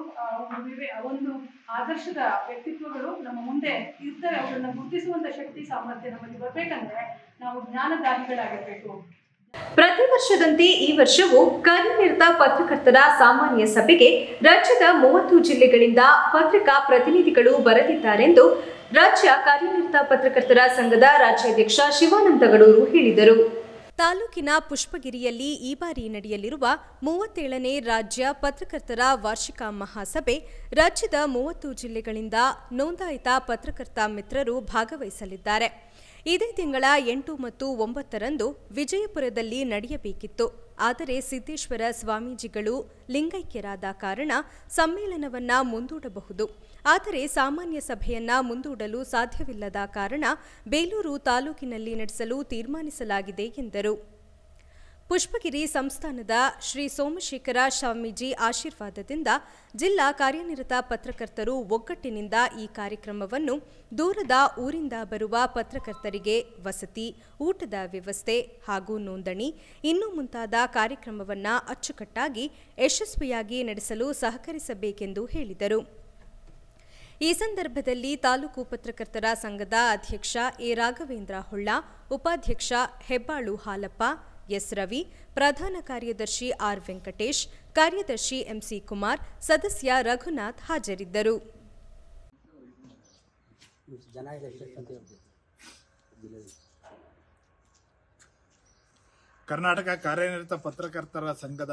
ಒಂದು ಆದರ್ಶದ ವ್ಯಕ್ತಿತ್ವಗಳು ನಮ್ಮ ಮುಂದೆ ಇರ್ತವೆ. ಅವರನ್ನ ಗುರುತಿಸುವಂತ ಶಕ್ತಿ ಸಾಮರ್ಥ್ಯ ನಮ್ಮಲ್ಲಿ ಬರ್ಬೇಕಂದ್ರೆ ನಾವು ಜ್ಞಾನದಾಹಿಗಳಾಗಿರ್ಬೇಕು. ಪ್ರತಿ ವರ್ಷದಂತೆ ಈ ವರ್ಷವೂ ಕಾರ್ಯನಿರತ ಪತ್ರಕರ್ತರ ಸಾಮಾನ್ಯ ಸಭೆಗೆ ರಾಜ್ಯದ ಮೂವತ್ತು ಜಿಲ್ಲೆಗಳಿಂದ ಪತ್ರಿಕಾ ಪ್ರತಿನಿಧಿಗಳು ಬರಲಿದ್ದಾರೆಂದು ರಾಜ್ಯ ಕಾರ್ಯನಿರತ ಪತ್ರಕರ್ತರ ಸಂಘದ ರಾಜ್ಯಾಧ್ಯಕ್ಷ ಶಿವಾನಂದ ಗಡೂರು ಹೇಳಿದರು. ತಾಲೂಕಿನ ಪುಷ್ಪಗಿರಿಯಲ್ಲಿ ಈ ಬಾರಿ ನಡೆಯಲಿರುವ ಮೂವತ್ತೇಳನೇ ರಾಜ್ಯ ಪತ್ರಕರ್ತರ ವಾರ್ಷಿಕ ಮಹಾಸಭೆ ರಾಜ್ಯದ ಮೂವತ್ತು ಜಿಲ್ಲೆಗಳಿಂದ ನೋಂದಾಯಿತ ಪತ್ರಕರ್ತ ಮಿತ್ರರು ಭಾಗವಹಿಸಲಿದ್ದಾರೆ. ಇದೇ ತಿಂಗಳ ಎಂಟು ಮತ್ತು ಒಂಬತ್ತರಂದು ವಿಜಯಪುರದಲ್ಲಿ ನಡೆಯಬೇಕಿತ್ತು. ಆದರೆ ಸಿದ್ದೇಶ್ವರ ಸ್ವಾಮೀಜಿಗಳು ಲಿಂಗೈಕ್ಯರಾದ ಕಾರಣ ಸಮ್ಮೇಳನವನ್ನ ಮುಂದೂಡಬಹುದು. ಆದರೆ ಸಾಮಾನ್ಯ ಸಭೆಯನ್ನ ಮುಂದೂಡಲು ಸಾಧ್ಯವಿಲ್ಲದ ಕಾರಣ ಬೇಲೂರು ತಾಲೂಕಿನಲ್ಲಿ ನಡೆಸಲು ತೀರ್ಮಾನಿಸಲಾಗಿದೆ ಎಂದರು. ಪುಷ್ಪಗಿರಿ ಸಂಸ್ಥಾನದ ಶ್ರೀ ಸೋಮಶೇಖರ ಸ್ವಾಮೀಜಿ ಆಶೀರ್ವಾದದಿಂದ ಜಿಲ್ಲಾ ಕಾರ್ಯನಿರತ ಪತ್ರಕರ್ತರು ಒಗ್ಗಟ್ಟಿನಿಂದ ಈ ಕಾರ್ಯಕ್ರಮವನ್ನು ದೂರದ ಊರಿಂದ ಬರುವ ಪತ್ರಕರ್ತರಿಗೆ ವಸತಿ, ಊಟದ ವ್ಯವಸ್ಥೆ ಹಾಗೂ ನೋಂದಣಿ ಇನ್ನೂ ಮುಂತಾದ ಕಾರ್ಯಕ್ರಮವನ್ನು ಅಚ್ಚುಕಟ್ಟಾಗಿ ಯಶಸ್ವಿಯಾಗಿ ನಡೆಸಲು ಸಹಕರಿಸಬೇಕೆಂದು ಹೇಳಿದರು. ಈ ಸಂದರ್ಭದಲ್ಲಿ ತಾಲೂಕು ಪತ್ರಕರ್ತರ ಸಂಘದ ಅಧ್ಯಕ್ಷ ಎ ರಾಘವೇಂದ್ರ ಹೊಳ್ಳ, ಉಪಾಧ್ಯಕ್ಷ ಹೆಬ್ಬಾಳು ಹಾಲಪ್ಪ, ಎಸ್ ರವಿ, ಪ್ರಧಾನ ಕಾರ್ಯದರ್ಶಿ ಆರ್ ವೆಂಕಟೇಶ್, ಕಾರ್ಯದರ್ಶಿ ಎಂಸಿ ಕುಮಾರ್, ಸದಸ್ಯ ರಘುನಾಥ್ ಹಾಜರಿದ್ದರು. ಕರ್ನಾಟಕ ಕಾರ್ಯನಿರತ ಪತ್ರಕರ್ತರ ಸಂಘದ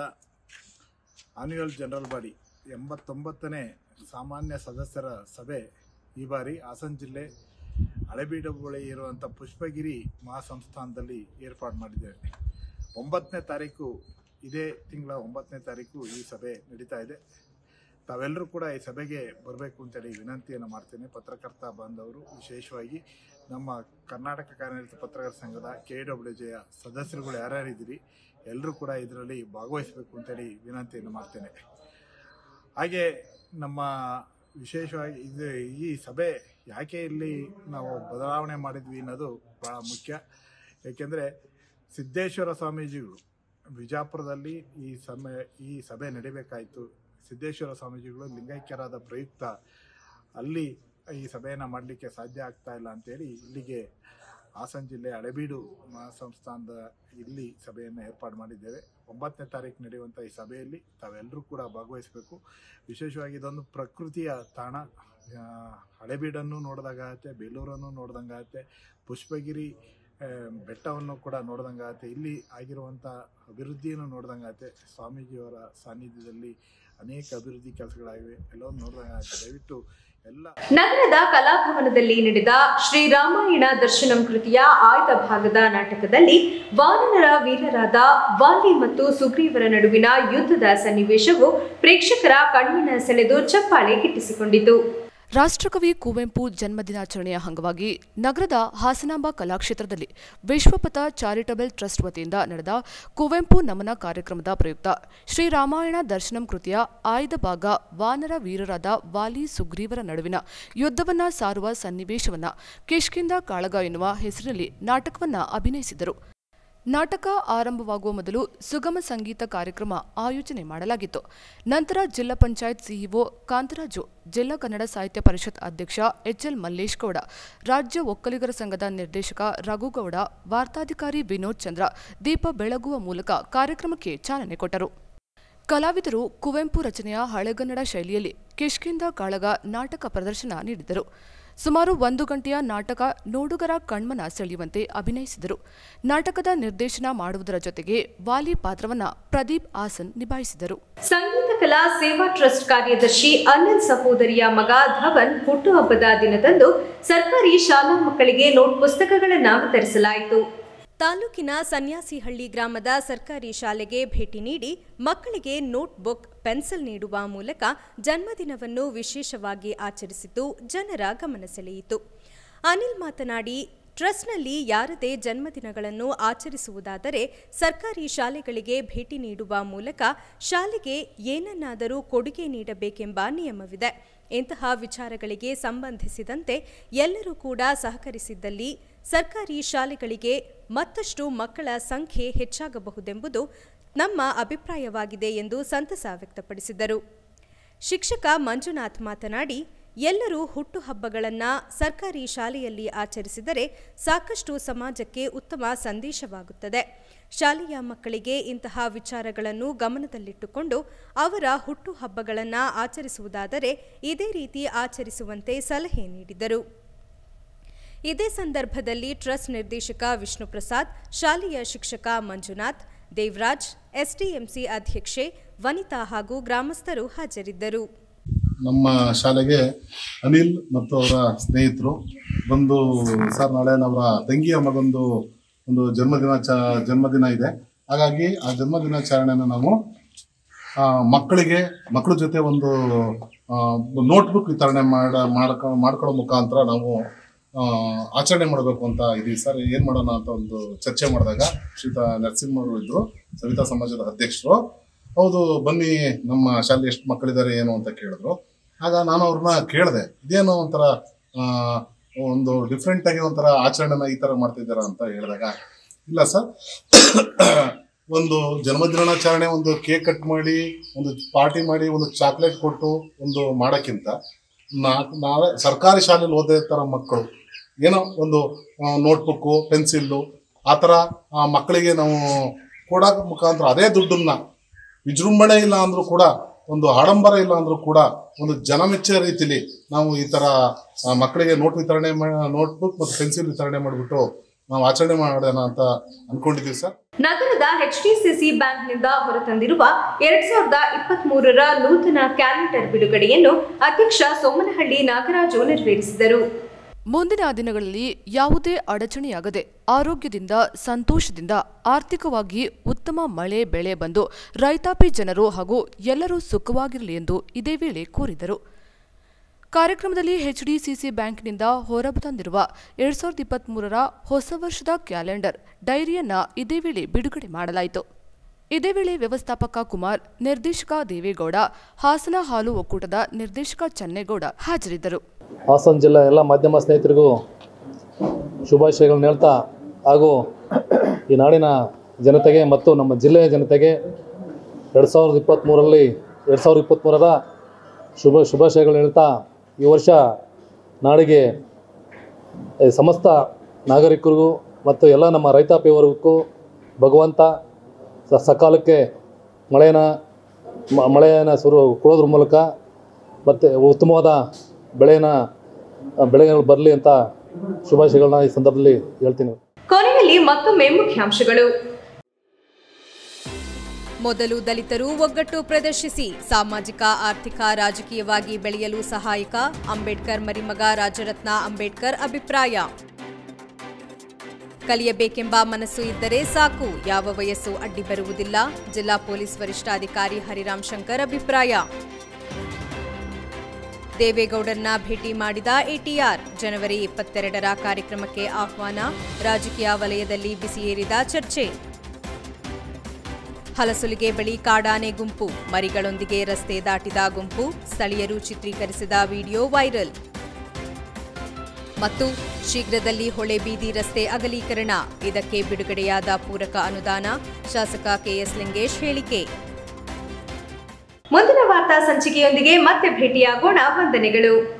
ಆನ್ಯುವಲ್ ಜನರಲ್ ಬಾಡಿ ಎಂಬತ್ತೊಂಬತ್ತನೇ ಸಾಮಾನ್ಯ ಸದಸ್ಯರ ಸಭೆ ಈ ಬಾರಿ ಹಾಸನ ಜಿಲ್ಲೆ ಹಳೆಬೀಡು ಬಳಿ ಇರುವಂಥ ಪುಷ್ಪಗಿರಿ ಮಹಾಸಂಸ್ಥಾನದಲ್ಲಿ ಏರ್ಪಾಡು ಮಾಡಿದ್ದೇವೆ. ಒಂಬತ್ತನೇ ತಾರೀಕು ಇದೇ ತಿಂಗಳ ಒಂಬತ್ತನೇ ತಾರೀಕು ಈ ಸಭೆ ನಡೀತಾ ಇದೆ. ತಾವೆಲ್ಲರೂ ಕೂಡ ಈ ಸಭೆಗೆ ಬರಬೇಕು ಅಂತೇಳಿ ವಿನಂತಿಯನ್ನು ಮಾಡ್ತೇನೆ. ಪತ್ರಕರ್ತ ಬಾಂಧವರು, ವಿಶೇಷವಾಗಿ ನಮ್ಮ ಕರ್ನಾಟಕ ಕಾರ್ಯನಿರತ ಪತ್ರಕರ್ತರ ಸಂಘದ ಕೆ ಡಬ್ಲ್ಯೂ ಜೆಯ ಸದಸ್ಯರುಗಳು ಯಾರ್ಯಾರಿದ್ದೀರಿ ಎಲ್ಲರೂ ಕೂಡ ಇದರಲ್ಲಿ ಭಾಗವಹಿಸಬೇಕು ಅಂತೇಳಿ ವಿನಂತಿಯನ್ನು ಮಾಡ್ತೇನೆ. ಹಾಗೆ ನಮ್ಮ ವಿಶೇಷವಾಗಿ ಇದು ಈ ಸಭೆ ಯಾಕೆ ಇಲ್ಲಿ ನಾವು ಬದಲಾವಣೆ ಮಾಡಿದ್ವಿ ಅನ್ನೋದು ಭಾಳ ಮುಖ್ಯ. ಏಕೆಂದರೆ ಸಿದ್ದೇಶ್ವರ ಸ್ವಾಮೀಜಿಗಳು ವಿಜಾಪುರದಲ್ಲಿ ಈ ಸಮಯ ಈ ಸಭೆ ನಡೀಬೇಕಾಯಿತು. ಸಿದ್ದೇಶ್ವರ ಸ್ವಾಮೀಜಿಗಳು ಲಿಂಗೈಕ್ಯರಾದ ಪ್ರಯುಕ್ತ ಅಲ್ಲಿ ಈ ಸಭೆಯನ್ನು ಮಾಡಲಿಕ್ಕೆ ಸಾಧ್ಯ ಆಗ್ತಾ ಇಲ್ಲ ಅಂತೇಳಿ ಇಲ್ಲಿಗೆ ಹಾಸನ ಜಿಲ್ಲೆ ಹಳೆಬೀಡು ಮಹಾಸಂಸ್ಥಾನದ ಇಲ್ಲಿ ಸಭೆಯನ್ನು ಏರ್ಪಾಡು ಮಾಡಿದ್ದೇವೆ. ಒಂಬತ್ತನೇ ತಾರೀಕು ನಡೆಯುವಂಥ ಈ ಸಭೆಯಲ್ಲಿ ತಾವೆಲ್ಲರೂ ಕೂಡ ಭಾಗವಹಿಸಬೇಕು. ವಿಶೇಷವಾಗಿ ಇದೊಂದು ಪ್ರಕೃತಿಯ ತಾಣ. ಹಳೆಬೀಡನ್ನು ನೋಡಿದಾಗತ್ತೆ, ಬೇಲೂರನ್ನು ನೋಡ್ದಂಗಾಗತ್ತೆ, ಪುಷ್ಪಗಿರಿ ಬೆಟ್ಟವನ್ನು ಕೂಡ ನೋಡ್ದಂಗಾಗತ್ತೆ, ಇಲ್ಲಿ ಆಗಿರುವಂಥ ಅಭಿವೃದ್ಧಿಯನ್ನು ನೋಡ್ದಂಗಾಗತ್ತೆ. ಸ್ವಾಮೀಜಿಯವರ ಸಾನ್ನಿಧ್ಯದಲ್ಲಿ ಅನೇಕ ಅಭಿವೃದ್ಧಿ ಕೆಲಸಗಳಾಗಿವೆ, ಎಲ್ಲವನ್ನು ನೋಡ್ದಂಗಾಗತ್ತೆ. ದಯವಿಟ್ಟು ಎಲ್ಲ ನಗರದ ಕಲಾಭವನದಲ್ಲಿ ನಡೆದ ಶ್ರೀರಾಮಾಯಣ ದರ್ಶನಂ ಕೃತಿಯ ಆಯ್ದ ಭಾಗದ ನಾಟಕದಲ್ಲಿ ವಾನರ ವೀರರಾದ ವಾಲಿ ಮತ್ತು ಸುಗ್ರೀವರ ನಡುವಿನ ಯುದ್ಧದ ಸನ್ನಿವೇಶವು ಪ್ರೇಕ್ಷಕರ ಕಣ್ಣಿನ ಸೆಳೆದು ಚಪ್ಪಾಳೆ ಗಿಟ್ಟಿಸಿಕೊಂಡಿತು. ರಾಷ್ಟ್ರಕವಿ ಕುವೆಂಪು ಜನ್ಮದಿನಾಚರಣೆಯ ಅಂಗವಾಗಿ ನಗರದ ಹಾಸನಾಂಬ ಕಲಾಕ್ಷೇತ್ರದಲ್ಲಿ ವಿಶ್ವಪಥ ಚಾರಿಟಬಲ್ ಟ್ರಸ್ಟ್ ವತಿಯಿಂದ ನಡೆದ ಕುವೆಂಪು ನಮನ ಕಾರ್ಯಕ್ರಮದ ಪ್ರಯುಕ್ತ ಶ್ರೀರಾಮಾಯಣ ದರ್ಶನಂ ಕೃತಿಯ ಆಯ್ದ ಭಾಗ ವಾನರ ವೀರರಾದ ವಾಲಿ ಸುಗ್ರೀವರ ನಡುವಿನ ಯುದ್ಧವನ್ನ ಸಾರುವ ಸನ್ನಿವೇಶವನ್ನ ಕಿಷ್ಕಿಂಧ ಕಾಳಗ ಎನ್ನುವ ಹೆಸರಿನಲ್ಲಿ ನಾಟಕವನ್ನ ಅಭಿನಯಿಸಿದರು. ನಾಟಕ ಆರಂಭವಾಗುವ ಮೊದಲು ಸುಗಮ ಸಂಗೀತ ಕಾರ್ಯಕ್ರಮ ಆಯೋಜನೆ ಮಾಡಲಾಗಿತ್ತು. ನಂತರ ಜಿಲ್ಲಾ ಪಂಚಾಯತ್ ಸಿಇಒ ಕಾಂತರಾಜು, ಜಿಲ್ಲಾ ಕನ್ನಡ ಸಾಹಿತ್ಯ ಪರಿಷತ್ ಅಧ್ಯಕ್ಷ ಎಚ್ಎಲ್ ಮಲ್ಲೇಶ್ ಗೌಡ, ರಾಜ್ಯ ಒಕ್ಕಲಿಗರ ಸಂಘದ ನಿರ್ದೇಶಕ ರಘುಗೌಡ, ವಾರ್ತಾಧಿಕಾರಿ ವಿನೋದ್ ಚಂದ್ರ ದೀಪ ಬೆಳಗುವ ಮೂಲಕ ಕಾರ್ಯಕ್ರಮಕ್ಕೆ ಚಾಲನೆ ಕೊಟ್ಟರು. ಕಲಾವಿದರು ಕುವೆಂಪು ರಚನೆಯ ಹಳೆಗನ್ನಡ ಶೈಲಿಯಲ್ಲಿ ಕಿಷ್ಕಿಂಧ ಕಾಳಗ ನಾಟಕ ಪ್ರದರ್ಶನ ನೀಡಿದರು. ಸುಮಾರು ಒಂದು ಗಂಟೆಯ ನಾಟಕ ನೋಡುಗರ ಕಣ್ಮನ ಸೆಳೆಯುವಂತೆ ಅಭಿನಯಿಸಿದರು. ನಾಟಕದ ನಿರ್ದೇಶನ ಮಾಡುವುದರ ಜೊತೆಗೆ ವಾಲಿ ಪಾತ್ರವನ್ನ ಪ್ರದೀಪ್ ಆಸನ್ ನಿಭಾಯಿಸಿದರು. ಸಂಗೀತ ಕಲಾ ಸೇವಾ ಟ್ರಸ್ಟ್ ಕಾರ್ಯದರ್ಶಿ ಅನಿಲ್ ಸಹೋದರಿಯ ಮಗ ಧವನ್ ಹುಟ್ಟುಹಬ್ಬದ ದಿನದಂದು ಸರ್ಕಾರಿ ಶಾಲಾ ಮಕ್ಕಳಿಗೆ ನೋಟ್ ಪುಸ್ತಕಗಳನ್ನು ವಿತರಿಸಲಾಯಿತು. ತಾಲೂಕಿನ ಸನ್ಯಾಸಿಹಳ್ಳಿ ಗ್ರಾಮದ ಸರ್ಕಾರಿ ಶಾಲೆಗೆ ಭೇಟಿ ನೀಡಿ ಮಕ್ಕಳಿಗೆ ನೋಟ್ಬುಕ್, ಪೆನ್ಸಿಲ್ ನೀಡುವ ಮೂಲಕ ಜನ್ಮದಿನವನ್ನು ವಿಶೇಷವಾಗಿ ಆಚರಿಸಿದ್ದು ಜನರ ಗಮನ ಸೆಳೆಯಿತು. ಅನಿಲ್ ಮಾತನಾಡಿ, ಟ್ರಸ್ಟ್ನಲ್ಲಿ ಯಾರದೇ ಜನ್ಮದಿನಗಳನ್ನು ಆಚರಿಸುವುದಾದರೆ ಸರ್ಕಾರಿ ಶಾಲೆಗಳಿಗೆ ಭೇಟಿ ನೀಡುವ ಮೂಲಕ ಶಾಲೆಗೆ ಏನನ್ನಾದರೂ ಕೊಡುಗೆ ನೀಡಬೇಕೆಂಬ ನಿಯಮವಿದೆ. ಇಂತಹ ವಿಚಾರಗಳಿಗೆ ಸಂಬಂಧಿಸಿದಂತೆ ಎಲ್ಲರೂ ಕೂಡ ಸಹಕರಿಸಿದ್ದಲ್ಲಿ ಸರ್ಕಾರಿ ಶಾಲೆಗಳಿಗೆ ಮತ್ತಷ್ಟು ಮಕ್ಕಳ ಸಂಖ್ಯೆ ಹೆಚ್ಚಾಗಬಹುದೆಂಬುದು ನಮ್ಮ ಅಭಿಪ್ರಾಯವಾಗಿದೆ ಎಂದು ಸಂತಸ ವ್ಯಕ್ತಪಡಿಸಿದರು. ಶಿಕ್ಷಕ ಮಂಜುನಾಥ್ ಮಾತನಾಡಿ, ಎಲ್ಲರೂ ಹುಟ್ಟುಹಬ್ಬಗಳನ್ನು ಸರ್ಕಾರಿ ಶಾಲೆಯಲ್ಲಿ ಆಚರಿಸಿದರೆ ಸಾಕಷ್ಟು ಸಮಾಜಕ್ಕೆ ಉತ್ತಮ ಸಂದೇಶವಾಗುತ್ತದೆ. ಶಾಲೆಯ ಮಕ್ಕಳಿಗೆ ಇಂತಹ ವಿಚಾರಗಳನ್ನು ಗಮನದಲ್ಲಿಟ್ಟುಕೊಂಡು ಅವರ ಹುಟ್ಟುಹಬ್ಬಗಳನ್ನು ಆಚರಿಸುವುದಾದರೆ ಇದೇ ರೀತಿ ಆಚರಿಸುವಂತೆ ಸಲಹೆ ನೀಡಿದರು. ಇದೇ ಸಂದರ್ಭದಲ್ಲಿ ಟ್ರಸ್ಟ್ ನಿರ್ದೇಶಕ ವಿಷ್ಣುಪ್ರಸಾದ್, ಶಾಲೆಯ ಶಿಕ್ಷಕ ಮಂಜುನಾಥ್, ದೇವರಾಜ್, ಎಸ್ಡಿಎಂಸಿ ಅಧ್ಯಕ್ಷೆ ವನಿತಾ ಹಾಗೂ ಗ್ರಾಮಸ್ಥರು ಹಾಜರಿದ್ದರು. ನಮ್ಮ ಶಾಲೆಗೆ ಅನಿಲ್ ಮತ್ತು ಅವರ ಸ್ನೇಹಿತರು ಬಂದು, ಸರ್ ನಾಳೆ ಅವರ ತಂಗಿಯ ಮಗಂದು ಒಂದು ಜನ್ಮದಿನ ಚ ಜನ್ಮದಿನ ಇದೆ, ಹಾಗಾಗಿ ಆ ಜನ್ಮದಿನಾಚರಣೆಯನ್ನು ನಾವು ಮಕ್ಕಳಿಗೆ ಮಕ್ಕಳ ಜೊತೆ ಒಂದು ನೋಟ್ಬುಕ್ ವಿತರಣೆ ಮಾಡ ಮಾಡ್ಕೊ ಮಾಡ್ಕೊಳ್ಳೋ ಮುಖಾಂತರ ನಾವು ಆಚರಣೆ ಮಾಡಬೇಕು ಅಂತ ಇದೀವಿ ಸರ್. ಏನು ಮಾಡೋಣ ಅಂತ ಒಂದು ಚರ್ಚೆ ಮಾಡಿದಾಗ ಶ್ರೀಯುತ ನರಸಿಂಹರು ಇದ್ದರು, ಸವಿತಾ ಸಮಾಜದ ಅಧ್ಯಕ್ಷರು. ಹೌದು ಬನ್ನಿ, ನಮ್ಮ ಶಾಲೆ ಎಷ್ಟು ಮಕ್ಕಳಿದ್ದಾರೆ ಏನು ಅಂತ ಕೇಳಿದ್ರು. ಆಗ ನಾನು ಅವ್ರನ್ನ ಕೇಳಿದೆ, ಇದೇನೋ ಒಂಥರ ಒಂದು ಡಿಫ್ರೆಂಟಾಗಿ ಒಂಥರ ಆಚರಣೆನ ಈ ಥರ ಮಾಡ್ತಿದ್ದಾರ ಅಂತ ಹೇಳಿದಾಗ, ಇಲ್ಲ ಸರ್, ಒಂದು ಜನ್ಮದಿನಾಚರಣೆ ಒಂದು ಕೇಕ್ ಕಟ್ ಮಾಡಿ ಒಂದು ಪಾರ್ಟಿ ಮಾಡಿ ಒಂದು ಚಾಕ್ಲೇಟ್ ಕೊಟ್ಟು ಒಂದು ಮಾಡೋಕ್ಕಿಂತ ನಾಲ್ಕು ನಾವೇ ಸರ್ಕಾರಿ ಶಾಲೆಯಲ್ಲಿ ಓದೇ ಥರ ಮಕ್ಕಳು ಏನೋ ಒಂದು ನೋಟ್ಬುಕ್ಕು, ಪೆನ್ಸಿಲ್ಲು ಆ ಥರ ಮಕ್ಕಳಿಗೆ ನಾವು ಕೊಡೋಕೆ ಮುಖಾಂತರ ಅದೇ ದುಡ್ಡನ್ನ ವಿಜೃಂಭಣೆ ಇಲ್ಲ ಅಂದರೂ ಕೂಡ, ಒಂದು ಆಡಂಬರ ಇಲ್ಲ ಅಂದರೂ ಕೂಡ ಒಂದು ಜನಮೆಚ್ಚ ರೀತಿಲಿ ನಾವು ಈ ಥರ ಮಕ್ಕಳಿಗೆ ನೋಟ್ ವಿತರಣೆ ನೋಟ್ಬುಕ್ ಮತ್ತು ಪೆನ್ಸಿಲ್ ವಿತರಣೆ ಮಾಡಿಬಿಟ್ಟು ನಾವು ಆಚರಣೆ ಮಾಡೋಣ ಅಂತ ಅನ್ಕೊಂಡಿದ್ದೀವಿ ಸರ್. ನಗರದ ಎಚ್ಡಿಸಿಸಿ ಬ್ಯಾಂಕ್ನಿಂದ ಹೊರತಂದಿರುವ ಎರಡ್ ಸಾವಿರದ ಇಪ್ಪತ್ತ್ ಮೂರರ ನೂತನ ಕ್ಯಾಲೆಂಡರ್ ಬಿಡುಗಡೆಯನ್ನು ಅಧ್ಯಕ್ಷ ಸೋಮನಹಳ್ಳಿ ನಾಗರಾಜು ನೆರವೇರಿಸಿದರು. ಮುಂದಿನ ದಿನಗಳಲ್ಲಿ ಯಾವುದೇ ಅಡಚಣೆಯಾಗದೆ ಆರೋಗ್ಯದಿಂದ, ಸಂತೋಷದಿಂದ, ಆರ್ಥಿಕವಾಗಿ ಉತ್ತಮ ಮಳೆ ಬೆಳೆ ಬಂದು ರೈತಾಪಿ ಜನರು ಹಾಗೂ ಎಲ್ಲರೂ ಸುಖವಾಗಿರಲಿ ಎಂದು ಇದೇ ವೇಳೆ ಕೋರಿದರು. ಕಾರ್ಯಕ್ರಮದಲ್ಲಿ ಎಚ್ಡಿಸಿಸಿ ಬ್ಯಾಂಕ್ನಿಂದ ಹೊರತಂದಿರುವ ಎರಡ್ ಸಾವಿರದ ಇಪ್ಪತ್ತ್ ಮೂರರ ಹೊಸ ವರ್ಷದ ಕ್ಯಾಲೆಂಡರ್ ಡೈರಿಯನ್ನ ಇದೇ ವೇಳೆ ಬಿಡುಗಡೆ ಮಾಡಲಾಯಿತು. ಇದೇ ವೇಳೆ ವ್ಯವಸ್ಥಾಪಕ ಕುಮಾರ್, ನಿರ್ದೇಶಕ ದೇವೇಗೌಡ, ಹಾಸನ ಹಾಲು ಒಕ್ಕೂಟದ ನಿರ್ದೇಶಕ ಚನ್ನೇಗೌಡ ಹಾಜರಿದ್ದರು. ಹಾಸನ ಜಿಲ್ಲಾ ಎಲ್ಲ ಮಾಧ್ಯಮ ಸ್ನೇಹಿತರಿಗೂ ಶುಭಾಶಯಗಳನ್ನು ಹೇಳ್ತಾ, ಹಾಗೂ ಈ ನಾಡಿನ ಜನತೆಗೆ ಮತ್ತು ನಮ್ಮ ಜಿಲ್ಲೆಯ ಜನತೆಗೆ ಎರಡು ಸಾವಿರದ ಇಪ್ಪತ್ತ್ಮೂರರಲ್ಲಿ ಎರಡು ಸಾವಿರದ ಇಪ್ಪತ್ತ್ಮೂರರ ಶುಭ ಶುಭಾಶಯಗಳು ಹೇಳ್ತಾ, ಈ ವರ್ಷ ನಾಡಿಗೆ ಸಮಸ್ತ ನಾಗರಿಕರಿಗೂ ಮತ್ತು ಎಲ್ಲ ನಮ್ಮ ರೈತಾಪಿ ವರ್ಗಕ್ಕೂ ಭಗವಂತ ಸಕಾಲಕ್ಕೆ ಮಳೆನ ಮಳೆಯನ್ನು ಸುರು ಕೊಡೋದ್ರ ಮೂಲಕ ಮತ್ತು ಉತ್ತಮವಾದ ಬೆಳೆನ ಬೆಳೆಗಳು ಬರಲಿ ಅಂತ ಶುಭಾಶಯಗಳನ್ನ ಈ ಸಂದರ್ಭದಲ್ಲಿ ಹೇಳ್ತೀನಿ. ಕೊನೆಯಲ್ಲಿ ಮತ್ತೊಮ್ಮೆ ಮುಖ್ಯಾಂಶಗಳು. ಮೊದಲು ದಲಿತರು ಒಗ್ಗಟ್ಟು ಪ್ರದರ್ಶಿಸಿ ಸಾಮಾಜಿಕ, ಆರ್ಥಿಕ, ರಾಜಕೀಯವಾಗಿ ಬೆಳೆಯಲು ಸಹಾಯಕ. ಅಂಬೇಡ್ಕರ್ ಮರಿಮಗ ರಾಜರತ್ನ ಅಂಬೇಡ್ಕರ್ ಅಭಿಪ್ರಾಯ. ಕಲಿಯಬೇಕೆಂಬ ಮನಸ್ಸು ಇದ್ದರೆ ಸಾಕು, ಯಾವ ವಯಸ್ಸು ಅಡ್ಡಿ ಬರುವುದಿಲ್ಲ. ಜಿಲ್ಲಾ ಪೊಲೀಸ್ ವರಿಷ್ಠಾಧಿಕಾರಿ ಹರಿರಾಮ್ ಶಂಕರ್ ಅಭಿಪ್ರಾಯ. ದೇವೇಗೌಡರನ್ನ ಭೇಟಿ ಮಾಡಿದ ಎಟಿಆರ್. ಜನವರಿ ಇಪ್ಪತ್ತೆರಡರ ಕಾರ್ಯಕ್ರಮಕ್ಕೆ ಆಹ್ವಾನ. ರಾಜಕೀಯ ವಲಯದಲ್ಲಿ ಬಿಸಿಯೇರಿದ ಚರ್ಚೆ. ಹಲಸುಲಿಗೆ ಬಳಿ ಕಾಡಾನೆ ಗುಂಪು, ಮರಿಗಳೊಂದಿಗೆ ರಸ್ತೆ ದಾಟಿದ ಗುಂಪು, ಸ್ಥಳೀಯರು ಚಿತ್ರೀಕರಿಸಿದ ವಿಡಿಯೋ ವೈರಲ್. ಮತ್ತು ಶೀಘ್ರದಲ್ಲಿ ಹೊಳೆಬೀದಿ ರಸ್ತೆ ಅಗಲೀಕರಣ, ಇದಕ್ಕೆ ಬಿಡುಗಡೆಯಾದ ಪೂರಕ ಅನುದಾನ. ಶಾಸಕ ಕೆಎಸ್ ಲಿಂಗೇಶ್ ಹೇಳಿಕೆ. ಮುಂದಿನ ವಾರ್ತಾ ಸಂಚಿಕೆಯೊಂದಿಗೆ ಮತ್ತೆ ಭೇಟಿಯಾಗೋಣ. ವಂದನೆಗಳು.